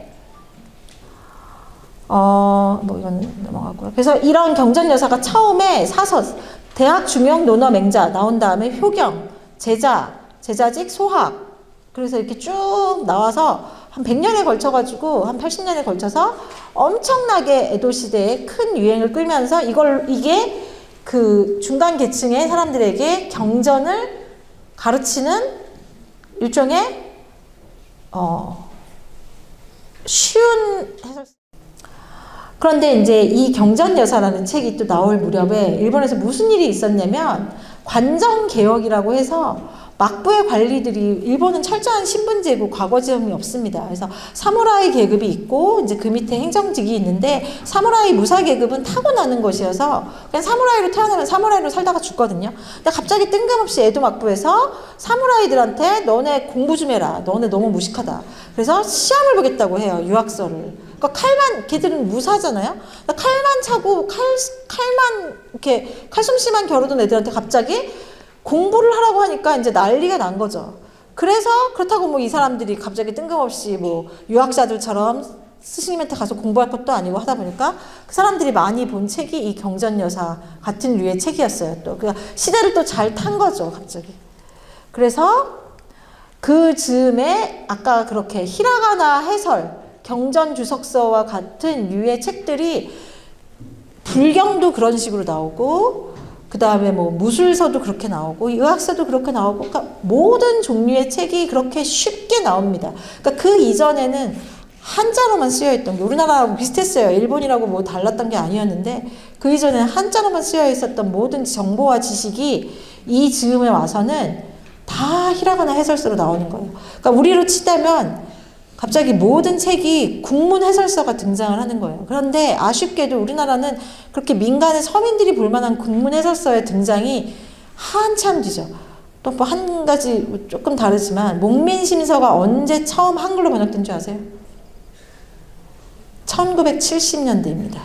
어, 뭐 이건 넘어가고요. 그래서 이런 경전여사가 처음에 사서, 대학 중용 논어 맹자 나온 다음에 효경, 제자, 제자직, 소학. 그래서 이렇게 쭉 나와서 한 백 년에 걸쳐가지고 한 팔십 년에 걸쳐서 엄청나게 에도 시대에 큰 유행을 끌면서 이걸, 이게 그 중간 계층의 사람들에게 경전을 가르치는 일종의, 어, 쉬운 해설. 그런데 이제 이 경전여사라는 책이 또 나올 무렵에 일본에서 무슨 일이 있었냐면 관정개혁이라고 해서 막부의 관리들이, 일본은 철저한 신분제고 과거제험이 없습니다. 그래서 사무라이 계급이 있고 이제 그 밑에 행정직이 있는데 사무라이 무사 계급은 타고나는 것이어서 그냥 사무라이로 태어나면 사무라이로 살다가 죽거든요. 근데 갑자기 뜬금없이 에도 막부에서 사무라이들한테 너네 공부 좀 해라. 너네 너무 무식하다. 그래서 시험을 보겠다고 해요. 유학서를. 그러니까 칼만, 걔들은 무사잖아요. 그러니까 칼만 차고 칼, 칼만 이렇게 칼솜씨만 겨루던 애들한테 갑자기 공부를 하라고 하니까 이제 난리가 난 거죠. 그래서 그렇다고 뭐 이 사람들이 갑자기 뜬금없이 뭐 유학자들처럼 스승님한테 가서 공부할 것도 아니고 하다 보니까 그 사람들이 많이 본 책이 이 경전여사 같은 류의 책이었어요. 또 그 시대를 또 잘 탄 거죠, 갑자기. 그래서 그 즈음에 아까 그렇게 히라가나 해설, 경전 주석서와 같은 류의 책들이 불경도 그런 식으로 나오고 그 다음에 뭐 무술서도 그렇게 나오고 의학서도 그렇게 나오고 그러니까 모든 종류의 책이 그렇게 쉽게 나옵니다. 그러니까 그 이전에는 한자로만 쓰여 있던 게 우리나라하고 비슷했어요. 일본이라고 뭐 달랐던 게 아니었는데 그 이전에는 한자로만 쓰여 있었던 모든 정보와 지식이 이 즈음에 와서는 다 히라가나 해설서로 나오는 거예요. 그러니까 우리로 치자면 갑자기 모든 책이 국문 해설서가 등장을 하는 거예요. 그런데 아쉽게도 우리나라는 그렇게 민간의 서민들이 볼 만한 국문 해설서의 등장이 한참 뒤죠. 또 뭐 한 가지 조금 다르지만 목민심서가 언제 처음 한글로 번역된 줄 아세요? 천구백칠십 년대입니다.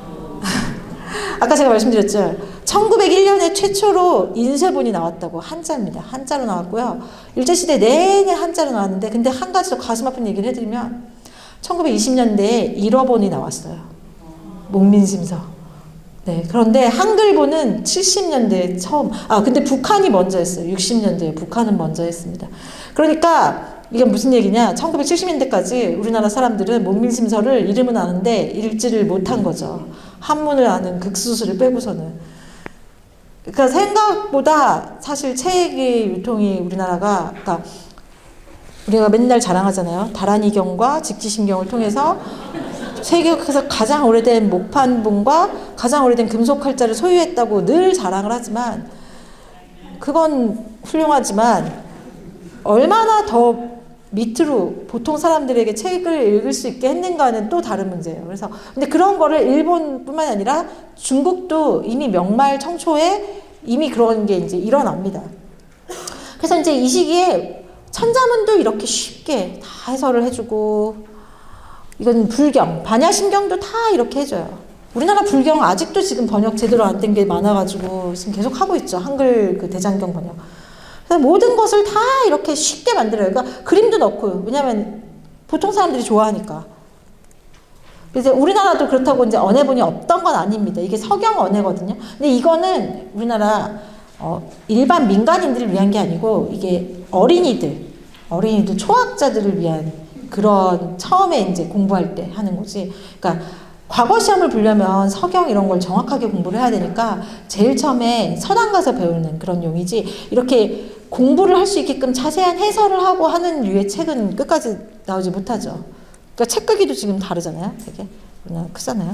아까 제가 말씀드렸죠. 천구백일 년에 최초로 인쇄본이 나왔다고. 한자입니다. 한자로 나왔고요. 일제시대 내내 한자로 나왔는데 근데 한 가지 더 가슴 아픈 얘기를 해드리면 천구백이십 년대에 일어본이 나왔어요. 목민심서. 네, 그런데 한글본은 칠십 년대에 처음. 아 근데 북한이 먼저 했어요. 육십 년대에 북한은 먼저 했습니다. 그러니까 이게 무슨 얘기냐. 천구백칠십 년대까지 우리나라 사람들은 목민심서를 이름은 아는데 읽지를 못한 거죠. 한문을 아는 극수수를 빼고서는. 그러니까 생각보다 사실 책의 유통이 우리나라가, 그러니까 우리가 맨날 자랑하잖아요. 다란이경과 직지신경을 통해서 세계에서 가장 오래된 목판본과 가장 오래된 금속 칼자를 소유했다고 늘 자랑을 하지만 그건 훌륭하지만 얼마나 더 밑으로 보통 사람들에게 책을 읽을 수 있게 했는가는 또 다른 문제예요. 그래서 근데 그런 거를 일본뿐만 아니라 중국도 이미 명말 청초에 이미 그런 게 이제 일어납니다. 그래서 이제 이 시기에 천자문도 이렇게 쉽게 다 해설을 해주고, 이건 불경, 반야심경도 다 이렇게 해줘요. 우리나라 불경 아직도 지금 번역 제대로 안 된 게 많아가지고 지금 계속 하고 있죠. 한글 그 대장경 번역. 그래서 모든 것을 다 이렇게 쉽게 만들어요. 그러니까 그림도 넣고요. 왜냐하면 보통 사람들이 좋아하니까. 그래서 우리나라도 그렇다고 이제 언해본이 없던 건 아닙니다. 이게 서경 언해거든요. 근데 이거는 우리나라 어, 일반 민간인들을 위한 게 아니고 이게 어린이들, 어린이들, 초학자들을 위한 그런 처음에 이제 공부할 때 하는 거지. 그러니까 과거 시험을 보려면 서경 이런 걸 정확하게 공부를 해야 되니까 제일 처음에 서당 가서 배우는 그런 용이지, 이렇게 공부를 할 수 있게끔 자세한 해설을 하고 하는 류의 책은 끝까지 나오지 못하죠. 그러니까 책 크기도 지금 다르잖아요. 되게 크잖아요.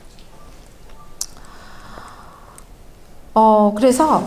어 그래서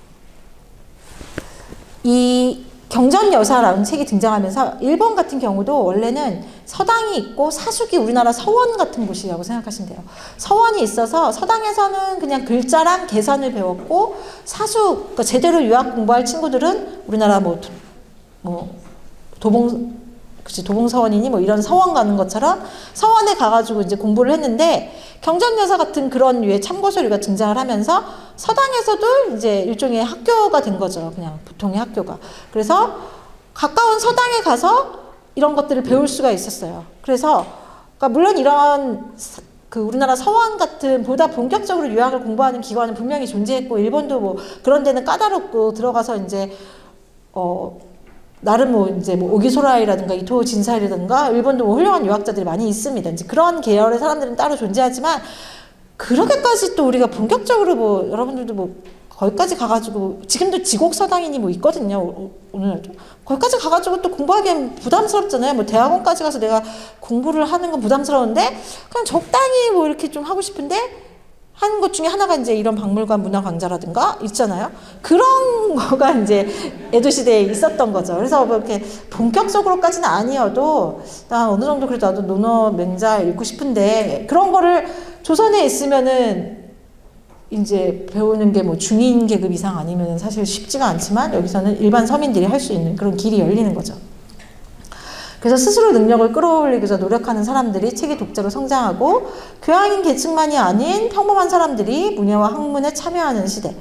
이 경전여사라는 책이 등장하면서 일본 같은 경우도 원래는 서당이 있고 사숙이 우리나라 서원 같은 곳이라고 생각하시면 돼요. 서원이 있어서 서당에서는 그냥 글자랑 계산을 배웠고, 사숙, 그러니까 제대로 유학 공부할 친구들은 우리나라 뭐, 뭐 도봉, 그치, 도봉서원이니 뭐 이런 서원 가는 것처럼 서원에 가가지고 이제 공부를 했는데, 경전여사 같은 그런 류의 참고서류가 등장을 하면서 서당에서도 이제 일종의 학교가 된 거죠. 그냥 보통의 학교가. 그래서 가까운 서당에 가서 이런 것들을 배울 수가 있었어요. 그래서 그러니까 물론 이런 그 우리나라 서원 같은 보다 본격적으로 유학을 공부하는 기관은 분명히 존재했고, 일본도 뭐 그런 데는 까다롭고 들어가서 이제 어 나름 뭐 이제 뭐 오기소라이라든가 이토 진사이라든가 일본도 뭐 훌륭한 유학자들이 많이 있습니다. 이제 그런 계열의 사람들은 따로 존재하지만, 그렇게까지 또 우리가 본격적으로 뭐 여러분들도 뭐 거기까지 가가지고, 지금도 지곡서당이니 뭐 있거든요. 오늘날도 거기까지 가가지고 또 공부하기엔 부담스럽잖아요. 뭐 대학원까지 가서 내가 공부를 하는 건 부담스러운데 그냥 적당히 뭐 이렇게 좀 하고 싶은데 하는 것 중에 하나가 이제 이런 박물관 문화 강좌라든가 있잖아요. 그런 거가 이제 에도 시대에 있었던 거죠. 그래서 뭐 이렇게 본격적으로까지는 아니어도 나 어느 정도 그래도 나도 논어 맹자 읽고 싶은데, 그런 거를 조선에 있으면은 이제 배우는 게 뭐 중인 계급 이상 아니면 사실 쉽지가 않지만, 여기서는 일반 서민들이 할 수 있는 그런 길이 열리는 거죠. 그래서 스스로 능력을 끌어올리기 위해서 노력하는 사람들이 책의 독자로 성장하고, 교양인 계층만이 아닌 평범한 사람들이 문예와 학문에 참여하는 시대,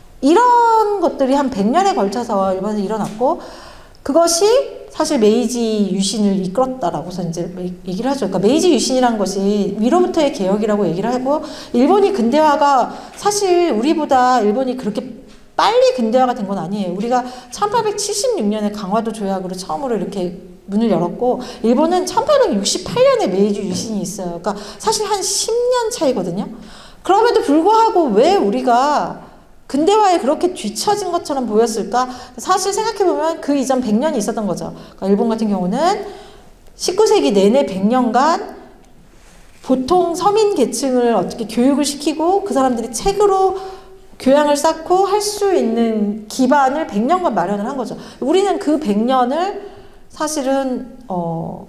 이런 것들이 한 백 년에 걸쳐서 일본에서 일어났고, 그것이 사실 메이지 유신을 이끌었다라고서 이제 얘기를 하죠. 그러니까 메이지 유신이란 것이 위로부터의 개혁이라고 얘기를 하고, 일본이 근대화가 사실 우리보다 일본이 그렇게 빨리 근대화가 된 건 아니에요. 우리가 천팔백칠십육 년에 강화도 조약으로 처음으로 이렇게 문을 열었고, 일본은 천팔백육십팔 년에 메이지 유신이 있어요. 그러니까 사실 한 십 년 차이거든요. 그럼에도 불구하고 왜 우리가 근대화에 그렇게 뒤처진 것처럼 보였을까? 사실 생각해보면 그 이전 백 년이 있었던 거죠. 그러니까 일본 같은 경우는 십구 세기 내내 백 년간 보통 서민 계층을 어떻게 교육을 시키고 그 사람들이 책으로 교양을 쌓고 할 수 있는 기반을 백 년간 마련을 한 거죠. 우리는 그 백 년을 사실은 어,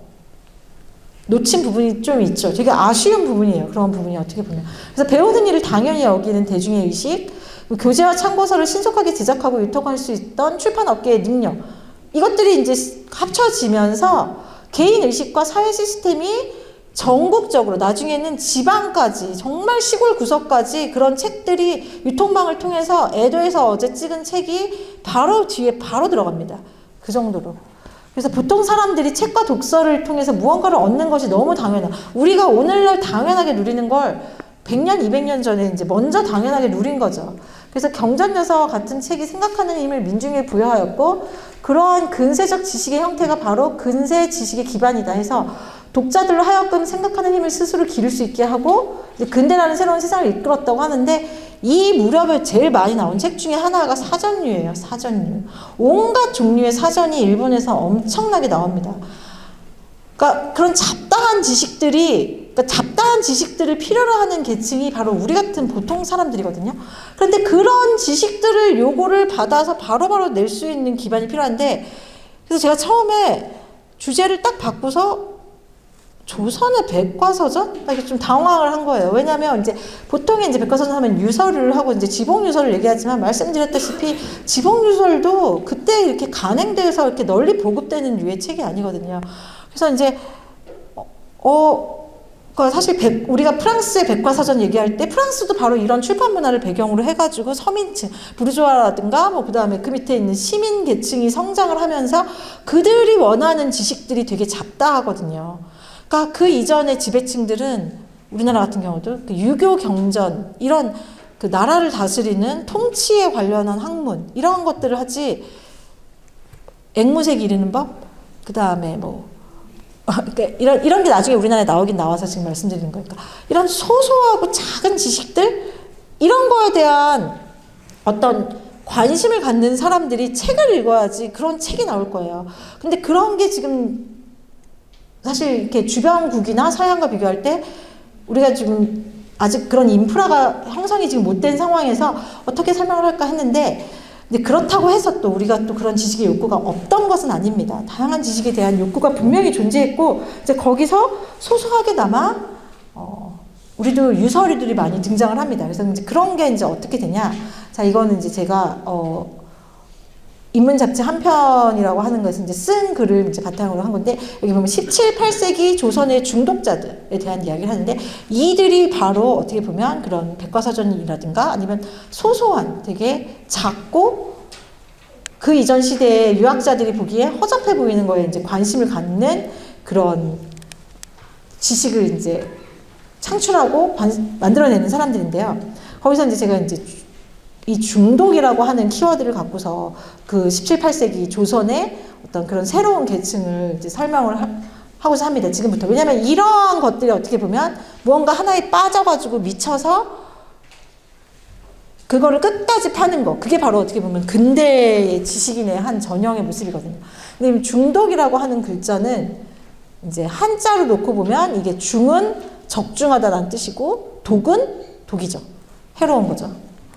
놓친 부분이 좀 있죠. 되게 아쉬운 부분이에요. 그런 부분이 어떻게 보면. 그래서 배우는 일을 당연히 여기는 대중의 의식, 교재와 참고서를 신속하게 제작하고 유통할 수 있던 출판업계의 능력, 이것들이 이제 합쳐지면서 개인 의식과 사회 시스템이 전국적으로, 나중에는 지방까지, 정말 시골 구석까지 그런 책들이 유통망을 통해서 에도에서 어제 찍은 책이 바로 뒤에 바로 들어갑니다. 그 정도로. 그래서 보통 사람들이 책과 독서를 통해서 무언가를 얻는 것이 너무 당연한, 우리가 오늘날 당연하게 누리는 걸 백 년, 이백 년 전에 이제 먼저 당연하게 누린 거죠. 그래서 경전여사와 같은 책이 생각하는 힘을 민중에 부여하였고, 그러한 근세적 지식의 형태가 바로 근세 지식의 기반이다 해서 독자들로 하여금 생각하는 힘을 스스로 기를 수 있게 하고 이제 근대라는 새로운 세상을 이끌었다고 하는데, 이 무렵에 제일 많이 나온 책 중에 하나가 사전류예요. 사전류. 온갖 종류의 사전이 일본에서 엄청나게 나옵니다. 그러니까 그런 잡다한 지식들이, 그러니까 잡다한 지식들을 필요로 하는 계층이 바로 우리 같은 보통 사람들이거든요. 그런데 그런 지식들을 요구를 받아서 바로바로 낼 수 있는 기반이 필요한데, 그래서 제가 처음에 주제를 딱 바꾸서 조선의 백과서전? 이게 좀 당황을 한 거예요. 왜냐하면 이제 보통 이제 백과서전 하면 유설을 하고 이제 지봉유설을 얘기하지만 말씀드렸다시피 지봉유설도 그때 이렇게 간행돼서 이렇게 널리 보급되는 류의 책이 아니거든요. 그래서 이제 어, 어 그러니까 사실 백, 우리가 프랑스의 백과사전 얘기할 때 프랑스도 바로 이런 출판 문화를 배경으로 해가지고 서민층, 부르주아라든가 뭐 그 다음에 그 밑에 있는 시민 계층이 성장을 하면서 그들이 원하는 지식들이 되게 잡다 하거든요. 그러니까 그 이전의 지배층들은 우리나라 같은 경우도 그 유교 경전 이런 그 나라를 다스리는 통치에 관련한 학문 이런 것들을 하지 앵무새 기르는 법, 그 다음에 뭐 그러니까 이런, 이런 게 나중에 우리나라에 나오긴 나와서 지금 말씀드리는 거니까 이런 소소하고 작은 지식들 이런 거에 대한 어떤 관심을 갖는 사람들이 책을 읽어야지 그런 책이 나올 거예요. 근데 그런 게 지금 사실 이렇게 주변국이나 서양과 비교할 때 우리가 지금 아직 그런 인프라가 형성이 지금 못 된 상황에서 어떻게 설명을 할까 했는데 근데 그렇다고 해서 또 우리가 또 그런 지식의 욕구가 없던 것은 아닙니다. 다양한 지식에 대한 욕구가 분명히 존재했고 이제 거기서 소소하게나마 어, 우리도 유서리들이 많이 등장을 합니다. 그래서 이제 그런 게 이제 어떻게 되냐? 자, 이거는 이제 제가 어, 인문 잡지 한 편이라고 하는 것은 이제 쓴 글을 이제 바탕으로 한 건데 여기 보면 십칠, 팔 세기 조선의 중독자들에 대한 이야기를 하는데 이들이 바로 어떻게 보면 그런 백과사전이라든가 아니면 소소한 되게 작고 그 이전 시대의 유학자들이 보기에 허접해 보이는 거에 이제 관심을 갖는 그런 지식을 이제 창출하고 관, 만들어내는 사람들인데요. 거기서 이제 제가 이제 이 중독이라고 하는 키워드를 갖고서 그 십칠, 팔 세기 조선의 어떤 그런 새로운 계층을 이제 설명을 하, 하고자 합니다. 지금부터. 왜냐하면 이러한 것들이 어떻게 보면 무언가 하나에 빠져가지고 미쳐서 그거를 끝까지 파는 거. 그게 바로 어떻게 보면 근대의 지식인의 한 전형의 모습이거든요. 근데 중독이라고 하는 글자는 이제 한자로 놓고 보면 이게 중은 적중하다라는 뜻이고 독은 독이죠. 해로운 거죠.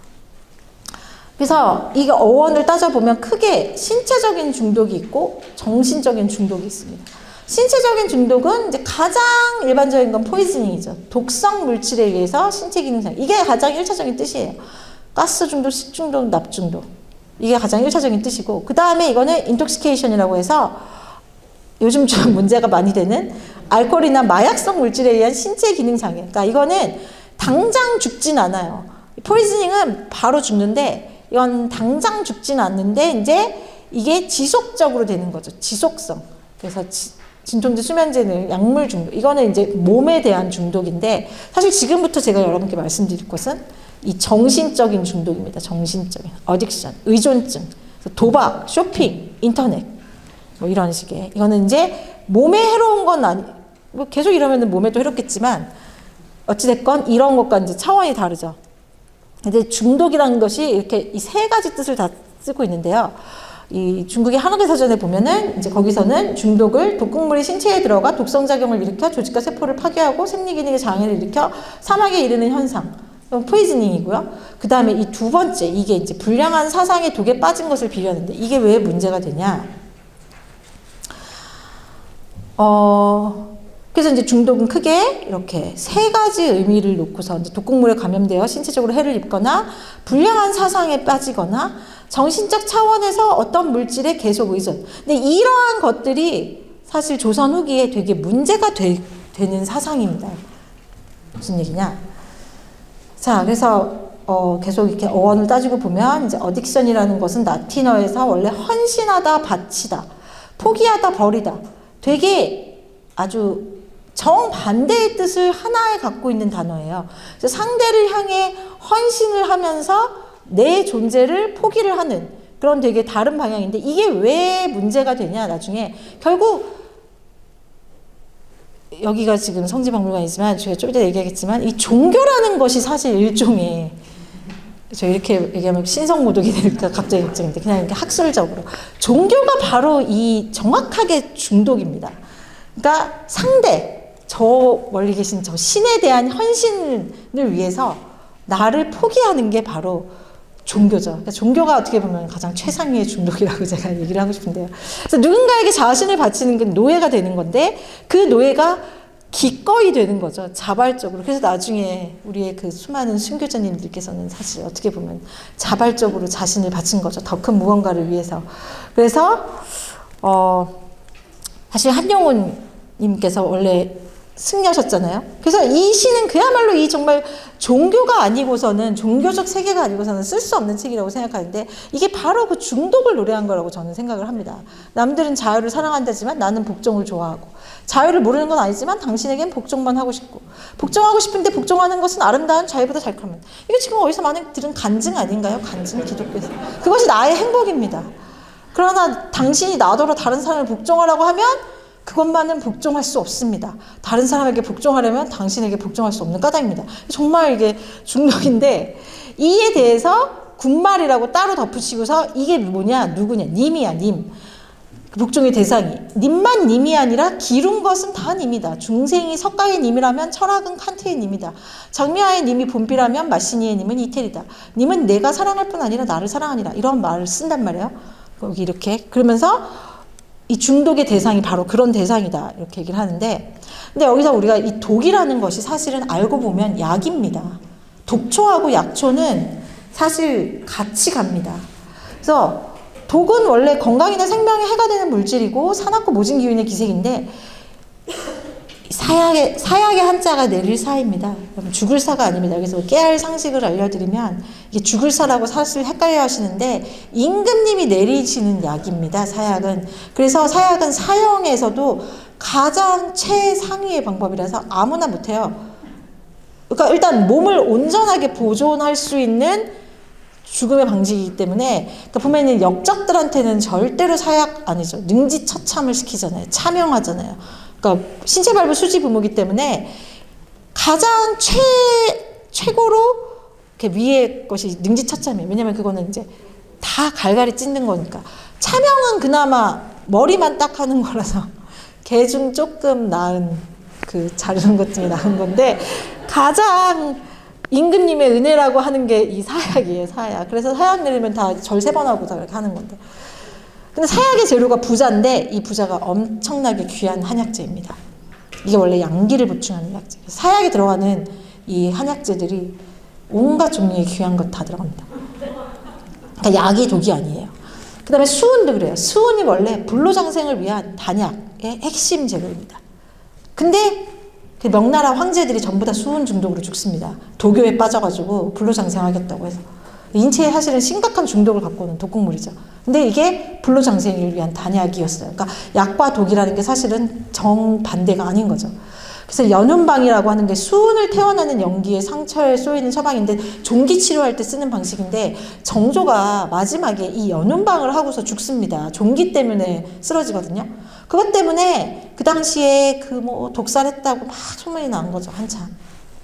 그래서 이 어원을 따져보면 크게 신체적인 중독이 있고 정신적인 중독이 있습니다. 신체적인 중독은 이제 가장 일반적인 건 포이즈닝이죠. 독성 물질에 의해서 신체 기능 상 이게 가장 일차적인 뜻이에요. 가스 중독, 식중독, 납중독. 이게 가장 일차적인 뜻이고 그 다음에 이거는 인톡시케이션이라고 해서 요즘 좀 문제가 많이 되는 알코올이나 마약성 물질에 의한 신체 기능 장애. 그러니까 이거는 당장 죽진 않아요. 포이즈닝은 바로 죽는데 이건 당장 죽진 않는데 이제 이게 지속적으로 되는 거죠. 지속성. 그래서 지, 진통제, 수면제, 약물 중독. 이거는 이제 몸에 대한 중독인데 사실 지금부터 제가 여러분께 말씀드릴 것은 이 정신적인 중독입니다. 정신적인 어딕션, 의존증, 도박, 쇼핑, 인터넷 뭐 이런 식의 이거는 이제 몸에 해로운 건 아니. 뭐 계속 이러면 몸에도 해롭겠지만 어찌됐건 이런 것과 이제 차원이 다르죠. 근데 중독이라는 것이 이렇게 이 세 가지 뜻을 다 쓰고 있는데요. 이 중국의 한옥의 사전에 보면은 이제 거기서는 중독을 독극물이 신체에 들어가 독성작용을 일으켜 조직과 세포를 파괴하고 생리기능에 장애를 일으켜 사망에 이르는 현상. 이건 포이즈닝이고요. 그 다음에 이 두 번째, 이게 이제 불량한 사상의 독에 빠진 것을 비교하는데 이게 왜 문제가 되냐. 어, 그래서 이제 중독은 크게 이렇게 세 가지 의미를 놓고서 이제 독극물에 감염되어 신체적으로 해를 입거나 불량한 사상에 빠지거나 정신적 차원에서 어떤 물질에 계속 의존. 근데 이러한 것들이 사실 조선 후기에 되게 문제가 되, 되는 사상입니다. 무슨 얘기냐? 자, 그래서 어, 계속 이렇게 어원을 따지고 보면 이제 어딕션이라는 것은 라틴어에서 원래 헌신하다, 바치다, 포기하다, 버리다. 되게 아주 정반대의 뜻을 하나에 갖고 있는 단어예요. 그래서 상대를 향해 헌신을 하면서 내 존재를 포기를 하는 그런 되게 다른 방향인데 이게 왜 문제가 되냐 나중에 결국 여기가 지금 성지박물관이지만 제가 좀 이따 얘기하겠지만 이 종교라는 것이 사실 일종의 저 이렇게 얘기하면 신성모독이 될까 갑자기 걱정인데 그냥 이렇게 학술적으로 종교가 바로 이 정확하게 중독입니다. 그러니까 상대 저 멀리 계신 저 신에 대한 헌신을 위해서 나를 포기하는 게 바로 종교죠. 그러니까 종교가 어떻게 보면 가장 최상위의 중독이라고 제가 얘기를 하고 싶은데요. 그래서 누군가에게 자신을 바치는 게 노예가 되는 건데 그 노예가 기꺼이 되는 거죠. 자발적으로. 그래서 나중에 우리의 그 수많은 순교자님들께서는 사실 어떻게 보면 자발적으로 자신을 바친 거죠. 더 큰 무언가를 위해서. 그래서 어 사실 한영훈 님께서 원래 승려셨잖아요. 그래서 이 시는 그야말로 이 정말 종교가 아니고서는, 종교적 세계가 아니고서는 쓸 수 없는 책이라고 생각하는데, 이게 바로 그 중독을 노래한 거라고 저는 생각을 합니다. 남들은 자유를 사랑한다지만 나는 복종을 좋아하고, 자유를 모르는 건 아니지만 당신에겐 복종만 하고 싶고, 복종하고 싶은데 복종하는 것은 아름다운 자유보다 잘하면, 이거 지금 어디서 많이 들은 간증 아닌가요? 간증, 기독교에서. 그것이 나의 행복입니다. 그러나 당신이 나더러 다른 사람을 복종하라고 하면 그것만은 복종할 수 없습니다. 다른 사람에게 복종하려면 당신에게 복종할 수 없는 까닭입니다. 정말 이게 중독인데, 이에 대해서 군말이라고 따로 덧붙이고서 이게 뭐냐, 누구냐, 님이야, 님. 복종의 대상이. 님만 님이 아니라 기룬 것은 다 님이다. 중생이 석가의 님이라면 철학은 칸트의 님이다. 장미화의 님이 봄비라면 마시니의 님은 이태리다. 님은 내가 사랑할 뿐 아니라 나를 사랑하니라. 이런 말을 쓴단 말이에요. 여기 이렇게. 그러면서 이 중독의 대상이 바로 그런 대상이다, 이렇게 얘기를 하는데, 근데 여기서 우리가 이 독이라는 것이 사실은 알고 보면 약입니다. 독초하고 약초는 사실 같이 갑니다. 그래서 독은 원래 건강이나 생명에 해가 되는 물질이고 산악고 모진 기운의 기색인데, 사약의, 사약의 한자가 내릴 사입니다. 죽을 사가 아닙니다. 그래서 깨알 상식을 알려드리면, 이게 죽을 사라고 사실 헷갈려 하시는데, 임금님이 내리시는 약입니다, 사약은. 그래서 사약은 사형에서도 가장 최상위의 방법이라서 아무나 못해요. 그러니까 일단 몸을 온전하게 보존할 수 있는 죽음의 방식이기 때문에, 그러니까 보면은 역적들한테는 절대로 사약 아니죠. 능지처참을 시키잖아요. 차명하잖아요. 그러니까 신체 발부 수지 부모기 때문에 가장 최 최고로 이렇게 위의 것이 능지처참이에요. 왜냐면 그거는 이제 다 갈갈이 찢는 거니까. 차명은 그나마 머리만 딱 하는 거라서 개 중 조금 나은, 그 자르는 것 중에 나은 건데, 가장 임금님의 은혜라고 하는 게 이 사약이에요, 사약. 그래서 사약 내리면 다 절 세 번 하고 다 이렇게 하는 건데. 근데 사약의 재료가 부자인데, 이 부자가 엄청나게 귀한 한약재입니다. 이게 원래 양기를 보충하는 약재. 사약에 들어가는 이 한약재들이 온갖 종류의 귀한 것 다 들어갑니다. 그러니까 약이 독이 아니에요. 그 다음에 수은도 그래요. 수은이 원래 불로장생을 위한 단약의 핵심 재료입니다. 근데 그 명나라 황제들이 전부 다 수은 중독으로 죽습니다. 도교에 빠져가지고 불로장생하겠다고 해서. 인체에 사실은 심각한 중독을 갖고 오는 독극물이죠. 근데 이게 불로장생을 위한 단약이었어요. 그러니까 약과 독이라는 게 사실은 정반대가 아닌 거죠. 그래서 연운방이라고 하는 게 수은을 태워나는 연기에 상처에 쏘이는 처방인데, 종기 치료할 때 쓰는 방식인데, 정조가 마지막에 이 연운방을 하고서 죽습니다. 종기 때문에 쓰러지거든요. 그것 때문에 그 당시에 그 뭐 독살했다고 막 소문이 난 거죠, 한참.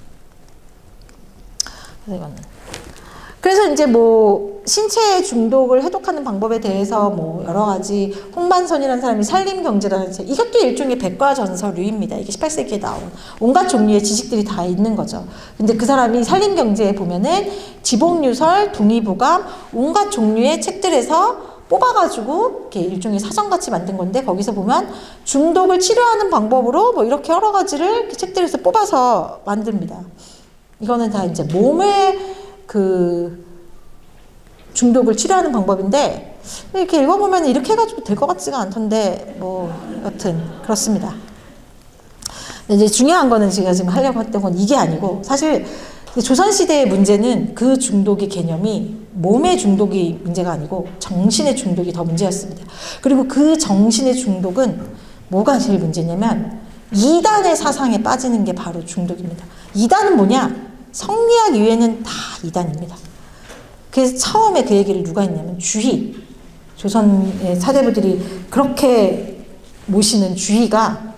그래서 이거는. 그래서 이제 뭐 신체 중독을 해독하는 방법에 대해서 뭐 여러 가지, 홍만선이라는 사람이 산림경제라는 책, 이것도 일종의 백과전서류입니다. 이게 십팔 세기에 나온 온갖 종류의 지식들이 다 있는 거죠. 근데 그 사람이 산림경제에 보면은 지복유설, 둥이부감, 온갖 종류의 책들에서 뽑아가지고 이렇게 일종의 사전같이 만든 건데, 거기서 보면 중독을 치료하는 방법으로 뭐 이렇게 여러 가지를 책들에서 뽑아서 만듭니다. 이거는 다 이제 몸의 그 중독을 치료하는 방법인데, 이렇게 읽어보면 이렇게 해가지고 될 것 같지가 않던데, 뭐 여튼 그렇습니다. 이제 중요한 거는 제가 지금 하려고 했던 건 이게 아니고, 사실 조선시대의 문제는 그 중독의 개념이 몸의 중독이 문제가 아니고 정신의 중독이 더 문제였습니다. 그리고 그 정신의 중독은 뭐가 제일 문제냐면, 이단의 사상에 빠지는 게 바로 중독입니다. 이단은 뭐냐? 성리학 이외에는 다 이단입니다. 그래서 처음에 그 얘기를 누가 했냐면 주희, 조선의 사대부들이 그렇게 모시는 주희가,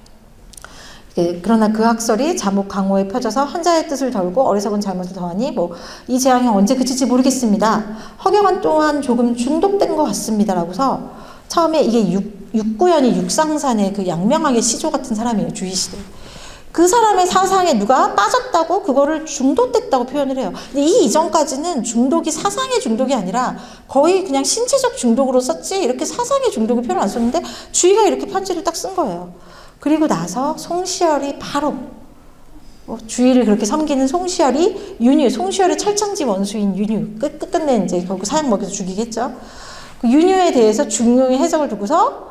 그러나 그 학설이 자목 강호에 펴져서 한자의 뜻을 덜고 어리석은 잘못을 더하니 뭐 이 재앙이 언제 그칠지 모르겠습니다. 허경환 또한 조금 중독된 것 같습니다. 라고서 처음에 이게 육, 육구연이 육상산의 그 양명학의 시조 같은 사람이에요, 주희 시대. 그 사람의 사상에 누가 빠졌다고 그거를 중독됐다고 표현을 해요. 근데 이 이전까지는 중독이 사상의 중독이 아니라 거의 그냥 신체적 중독으로 썼지, 이렇게 사상의 중독을 표현 안 썼는데 주희가 이렇게 편지를 딱 쓴 거예요. 그리고 나서 송시열이 바로 어, 주위를 그렇게 섬기는 송시열이 윤유, 송시열의 철창지 원수인 윤유, 끝, 끝끝내 이제 결국 사약 먹여서 죽이겠죠. 그 윤유에 대해서 중용의 해석을 두고서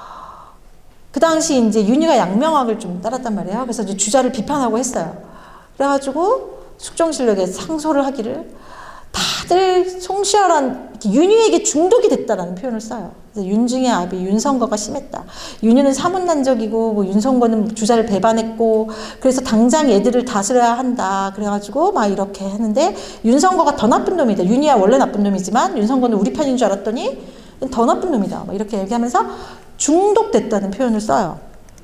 그 당시 이제 윤유가 양명학을 좀 따랐단 말이에요. 그래서 이제 주자를 비판하고 했어요. 그래가지고 숙종실록에 상소를 하기를 다들 송시열한 윤유에게 중독이 됐다라는 표현을 써요. 그래서 윤중의 아비 윤성거가 심했다. 윤유는 사문난적이고 뭐 윤성거는 주자를 배반했고 그래서 당장 얘들을 다스려야 한다. 그래가지고 막 이렇게 했는데 윤성거가 더 나쁜 놈이다. 윤유야 원래 나쁜 놈이지만 윤성거는 우리 편인 줄 알았더니 더 나쁜 놈이다. 막 이렇게 얘기하면서 중독됐다는 표현을 써요.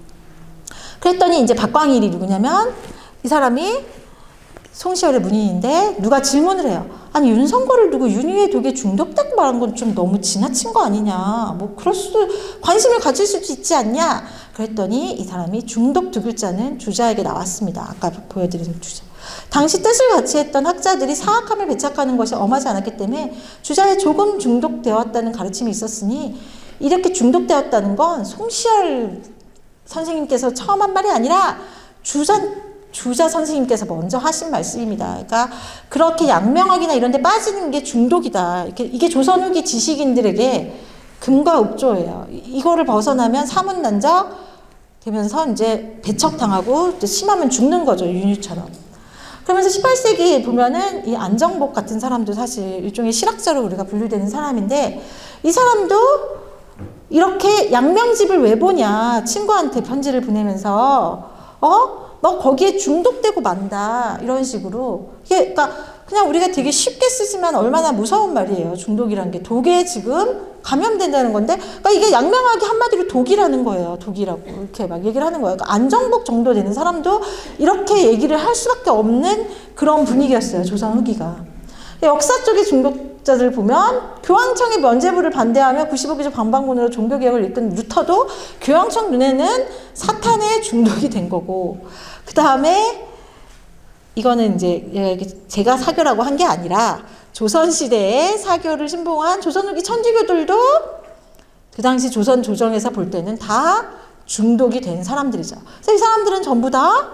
그랬더니 이제 박광일이 누구냐면 이 사람이 송시열의 문인인데 누가 질문을 해요. 아니 윤성거를 두고 윤유의 독에 중독됐다고 말한 건 좀 너무 지나친 거 아니냐. 뭐 그럴 수도 관심을 가질 수도 있지 않냐. 그랬더니 이 사람이 중독 두 글자는 주자에게 나왔습니다. 아까 보여드린 주자. 당시 뜻을 같이 했던 학자들이 사악함을 배척하는 것이 엄하지 않았기 때문에 주자에 조금 중독되었다는 가르침이 있었으니 이렇게 중독되었다는 건 송시열 선생님께서 처음 한 말이 아니라 주자 주자 선생님께서 먼저 하신 말씀입니다. 그러니까 그렇게 양명학이나 이런 데 빠지는 게 중독이다. 이렇게 이게 조선 후기 지식인들에게 금과 읍조예요. 이거를 벗어나면 사문난적 되면서 이제 배척당하고 이제 심하면 죽는 거죠. 윤유처럼. 그러면서 십팔 세기 보면은 이 안정복 같은 사람도 사실 일종의 실학자로 우리가 분류되는 사람인데 이 사람도 이렇게 양명집을 왜 보냐. 친구한테 편지를 보내면서 어? 너 거기에 중독되고 만다. 이런 식으로. 이게, 그러니까, 그냥 우리가 되게 쉽게 쓰지만 얼마나 무서운 말이에요. 중독이란 게. 독에 지금 감염된다는 건데, 그러니까 이게 양명하게 한마디로 독이라는 거예요. 독이라고. 이렇게 막 얘기를 하는 거예요. 그러니까 안정복 정도 되는 사람도 이렇게 얘기를 할 수밖에 없는 그런 분위기였어요. 조선 후기가. 역사 쪽의 중독자들 보면 교황청의 면죄부를 반대하며 구십오 기조 방방군으로 종교개혁을 이끈 루터도 교황청 눈에는 사탄의 중독이 된 거고 그 다음에 이거는 이제 제가 사교라고 한 게 아니라 조선시대에 사교를 신봉한 조선 후기 천주교들도 그 당시 조선 조정에서 볼 때는 다 중독이 된 사람들이죠. 그래서 이 사람들은 전부 다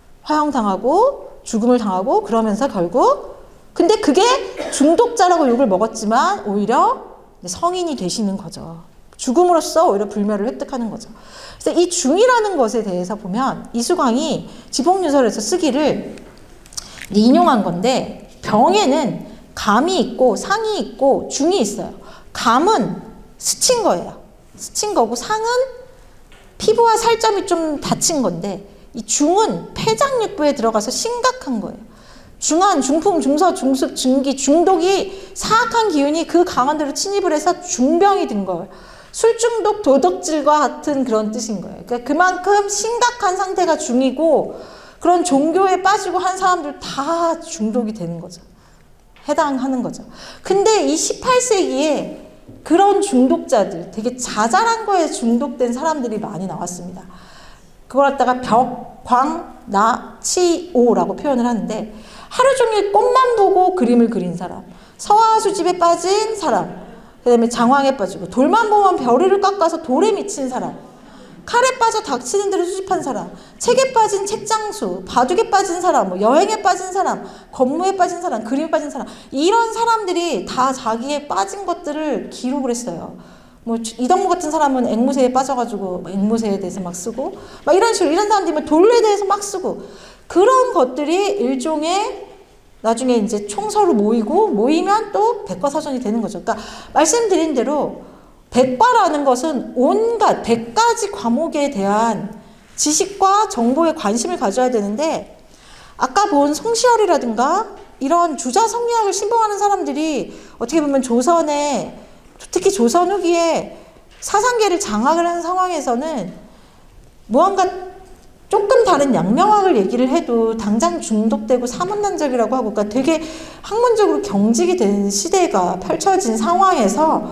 화형당하고 죽음을 당하고 그러면서 결국 근데 그게 중독자라고 욕을 먹었지만 오히려 성인이 되시는 거죠. 죽음으로써 오히려 불멸을 획득하는 거죠. 그래서 이 중이라는 것에 대해서 보면 이수광이 지폭유설에서 쓰기를 인용한 건데 병에는 감이 있고 상이 있고 중이 있어요. 감은 스친 거예요. 스친 거고 상은 피부와 살점이 좀 다친 건데 이 중은 폐장육부에 들어가서 심각한 거예요. 중한, 중풍, 중서, 중습, 중기, 중독이 사악한 기운이 그 강한대로 침입을 해서 중병이 든 거예요. 술중독, 도덕질과 같은 그런 뜻인 거예요. 그러니까 그만큼 심각한 상태가 중이고 그런 종교에 빠지고 한 사람들 다 중독이 되는 거죠. 해당하는 거죠. 근데 이 십팔 세기에 그런 중독자들, 되게 자잘한 거에 중독된 사람들이 많이 나왔습니다. 그걸 갖다가 벽, 광, 나, 치, 오라고 표현을 하는데 하루 종일 꽃만 보고 그림을 그린 사람, 서화수집에 빠진 사람, 그 다음에 장황에 빠지고 돌만 보면 벼르를 깎아서 돌에 미친 사람, 칼에 빠져 닥치는 대로 수집한 사람, 책에 빠진 책장수, 바둑에 빠진 사람, 뭐 여행에 빠진 사람, 건무에 빠진 사람, 그림에 빠진 사람 이런 사람들이 다 자기에 빠진 것들을 기록을 했어요. 뭐 이덕무 같은 사람은 앵무새에 빠져가지고 앵무새에 대해서 막 쓰고 막 이런 식으로 이런 사람들이 돌에 대해서 막 쓰고 그런 것들이 일종의 나중에 이제 총서로 모이고 모이면 또 백과사전이 되는 거죠. 그러니까 말씀드린 대로 백과라는 것은 온갖 백 가지 과목에 대한 지식과 정보에 관심을 가져야 되는데 아까 본 송시열이라든가 이런 주자 성리학을 신봉하는 사람들이 어떻게 보면 조선의 특히 조선 후기에 사상계를 장악을 하는 상황에서는 무언가 조금 다른 양명학을 얘기를 해도 당장 중독되고 사문난적이라고 하고 그러니까 되게 학문적으로 경직이 된 시대가 펼쳐진 상황에서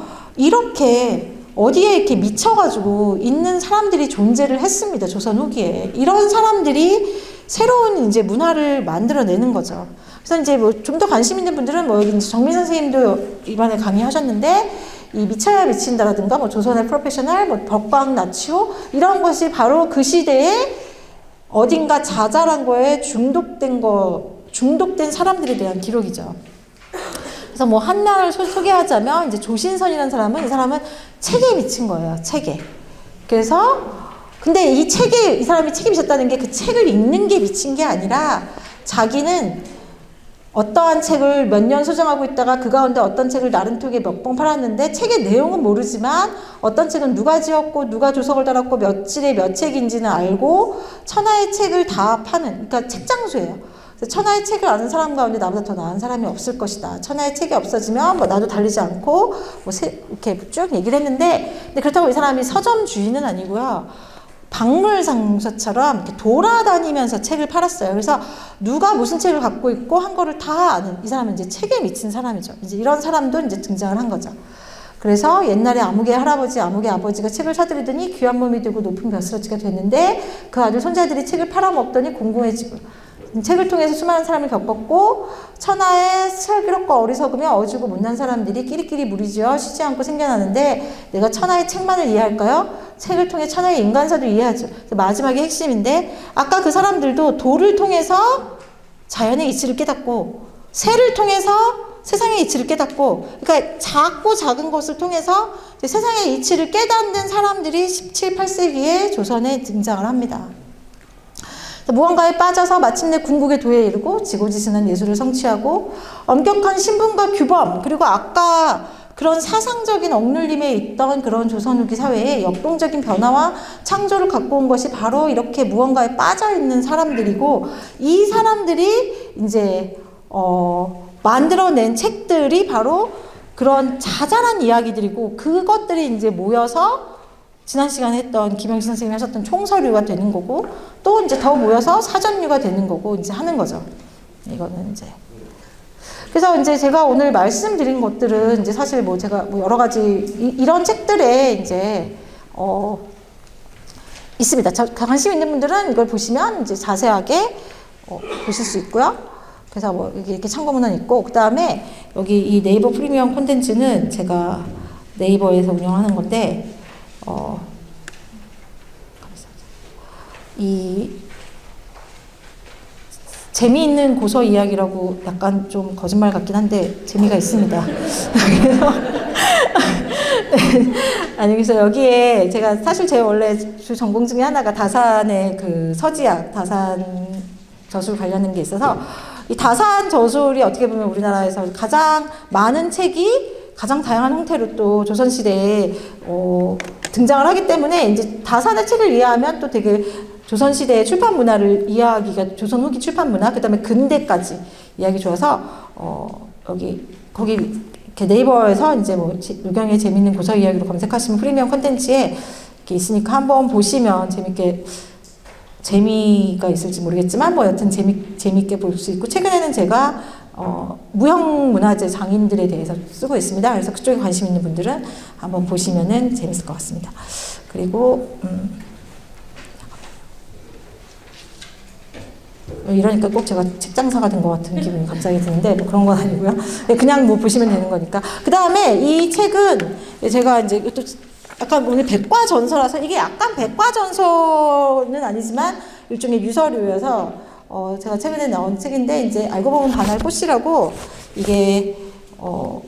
이렇게 어디에 이렇게 미쳐가지고 있는 사람들이 존재를 했습니다. 조선 후기에. 이런 사람들이 새로운 이제 문화를 만들어내는 거죠. 그래서 이제 뭐 좀 더 관심 있는 분들은 뭐 여기 정민 선생님도 이번에 강의하셨는데 이 미쳐야 미친다라든가 뭐 조선의 프로페셔널, 뭐 덕광 나치호 이런 것이 바로 그 시대에 어딘가 자잘한 거에 중독된 거, 중독된 사람들에 대한 기록이죠. 그래서 뭐 한나를 소개하자면 이제 조신선이라는 사람은 이 사람은 책에 미친 거예요. 책에. 그래서 근데 이 책에 이 사람이 책에 미쳤다는 게 그 책을 읽는 게 미친 게 아니라 자기는 어떠한 책을 몇 년 소장하고 있다가 그 가운데 어떤 책을 나름톡에 몇 번 팔았는데 책의 내용은 모르지만 어떤 책은 누가 지었고 누가 조석을 달았고 며칠에 몇 책인지는 알고 천하의 책을 다 파는, 그러니까 책장수예요. 그래서 천하의 책을 아는 사람 가운데 나보다 더 나은 사람이 없을 것이다. 천하의 책이 없어지면 뭐 나도 달리지 않고 뭐 세, 이렇게 쭉 얘기를 했는데, 근데 그렇다고 이 사람이 서점주의는 아니고요. 박물상사처럼 이렇게 돌아다니면서 책을 팔았어요. 그래서 누가 무슨 책을 갖고 있고 한 거를 다 아는, 이 사람은 이제 책에 미친 사람이죠. 이제 이런 사람도 이제 등장을 한 거죠. 그래서 옛날에 아무개 할아버지, 아무개 아버지가 책을 사들이더니 귀한 몸이 되고 높은 벼슬어치가 됐는데 그 아들 손자들이 책을 팔아먹더니 공공해지고, 책을 통해서 수많은 사람을 겪었고 천하의 슬기롭고 어리석으며 어지고 못난 사람들이 끼리끼리 무리지어 쉬지 않고 생겨나는데 내가 천하의 책만을 이해할까요? 책을 통해 천하의 인간사도 이해하죠. 마지막에 핵심인데, 아까 그 사람들도 돌을 통해서 자연의 이치를 깨닫고 새를 통해서 세상의 이치를 깨닫고, 그러니까 작고 작은 것을 통해서 세상의 이치를 깨닫는 사람들이 십칠, 팔 세기에 조선에 등장을 합니다. 무언가에 빠져서 마침내 궁극의 도에 이르고 지고지순한 예술을 성취하고 엄격한 신분과 규범, 그리고 아까 그런 사상적인 억눌림에 있던 그런 조선 후기 사회에 역동적인 변화와 창조를 갖고 온 것이 바로 이렇게 무언가에 빠져 있는 사람들이고, 이 사람들이 이제 어 만들어낸 책들이 바로 그런 자잘한 이야기들이고, 그것들이 이제 모여서 지난 시간에 했던 김영신 선생님이 하셨던 총서류가 되는 거고, 또 이제 더 모여서 사전류가 되는 거고 이제 하는 거죠. 이거는 이제. 그래서 이제 제가 오늘 말씀드린 것들은 이제 사실 뭐 제가 뭐 여러 가지 이, 이런 책들에 이제 어 있습니다. 저, 관심 있는 분들은 이걸 보시면 이제 자세하게 어, 보실 수 있고요. 그래서 뭐 이렇게, 이렇게 참고문은 있고, 그 다음에 여기 이 네이버 프리미엄 콘텐츠는 제가 네이버에서 운영하는 건데, 어, 이 재미있는 고서 이야기라고 약간 좀 거짓말 같긴 한데 재미가 있습니다. 그래서 아니 그래서 여기에 제가 사실 제 원래 주 전공 중에 하나가 다산의 그 서지학, 다산 저술 관련된 게 있어서, 이 다산 저술이 어떻게 보면 우리나라에서 가장 많은 책이 가장 다양한 형태로 또 조선시대에 어, 등장을 하기 때문에 이제 다산의 책을 이해하면 또 되게 조선시대의 출판 문화를 이해하기가, 조선 후기 출판 문화, 그 다음에 근대까지 이해하기 좋아서 어, 여기 거기 이렇게 네이버에서 이제 뭐 유경의 재밌는 고서 이야기로 검색하시면 프리미엄 콘텐츠에 이렇게 있으니까 한번 보시면 재밌게, 재미가 있을지 모르겠지만 뭐 여튼 재미, 재밌게 볼 수 있고, 최근에는 제가 어, 무형문화재 장인들에 대해서 쓰고 있습니다. 그래서 그쪽에 관심 있는 분들은 한번 보시면은 재밌을 것 같습니다. 그리고 음, 이러니까 꼭 제가 책장사가 된 것 같은 기분이 갑자기 드는데 뭐 그런 건 아니고요. 그냥 뭐 보시면 되는 거니까. 그 다음에 이 책은 제가 이제 또 약간 오늘 백과전서라서, 이게 약간 백과전서는 아니지만 일종의 유서류여서 어, 제가 최근에 나온 책인데, 이제 알고 보면 반할 꽃이라고, 이게, 어,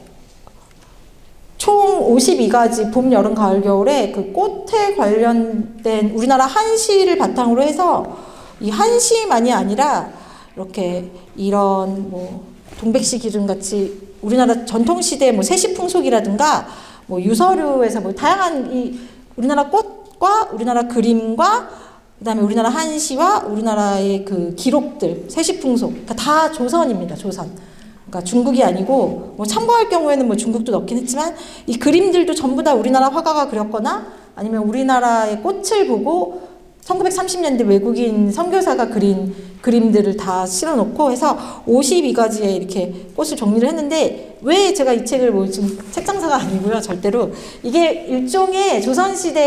총 오십이 가지 봄, 여름, 가을, 겨울에 그 꽃에 관련된 우리나라 한시를 바탕으로 해서, 이 한시만이 아니라, 이렇게 이런 뭐, 동백시 기준 같이 우리나라 전통시대 뭐 세시풍속이라든가, 뭐 유서류에서 뭐 다양한 이 우리나라 꽃과 우리나라 그림과 그 다음에 우리나라 한시와 우리나라의 그 기록들, 세시풍속, 그러니까 다 조선입니다. 조선. 그러니까 중국이 아니고, 뭐 참고할 경우에는 뭐 중국도 넣긴 했지만, 이 그림들도 전부 다 우리나라 화가가 그렸거나 아니면 우리나라의 꽃을 보고 천구백삼십 년대 외국인 선교사가 그린 그림들을 다 실어놓고 해서 오십이 가지의 이렇게 꽃을 정리를 했는데, 왜 제가 이 책을 뭐 지금 책장사가 아니고요. 절대로. 이게 일종의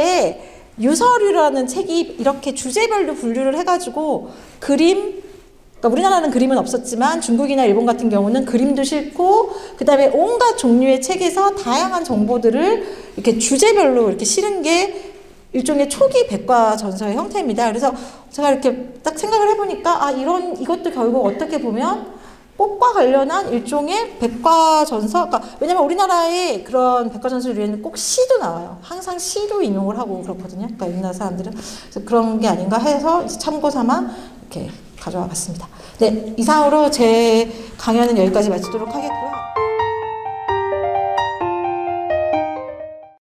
조선시대에 유서류라는 책이 이렇게 주제별로 분류를 해가지고 그림, 그러니까 우리나라는 그림은 없었지만 중국이나 일본 같은 경우는 그림도 싫고 그다음에 온갖 종류의 책에서 다양한 정보들을 이렇게 주제별로 이렇게 실은 게 일종의 초기 백과전서의 형태입니다. 그래서 제가 이렇게 딱 생각을 해보니까 아 이런 이것도 결국 어떻게 보면 꽃과 관련한 일종의 백과전서. 그러니까 왜냐면 우리나라의 그런 백과전서 위에는 꼭 시도 나와요. 항상 시로 인용을 하고 그렇거든요. 그러니까 우리나라 사람들은 그래서 그런 게 아닌가 해서 이제 참고 삼아 이렇게 가져와 봤습니다. 네, 이상으로 제 강연은 여기까지 마치도록 하겠고요.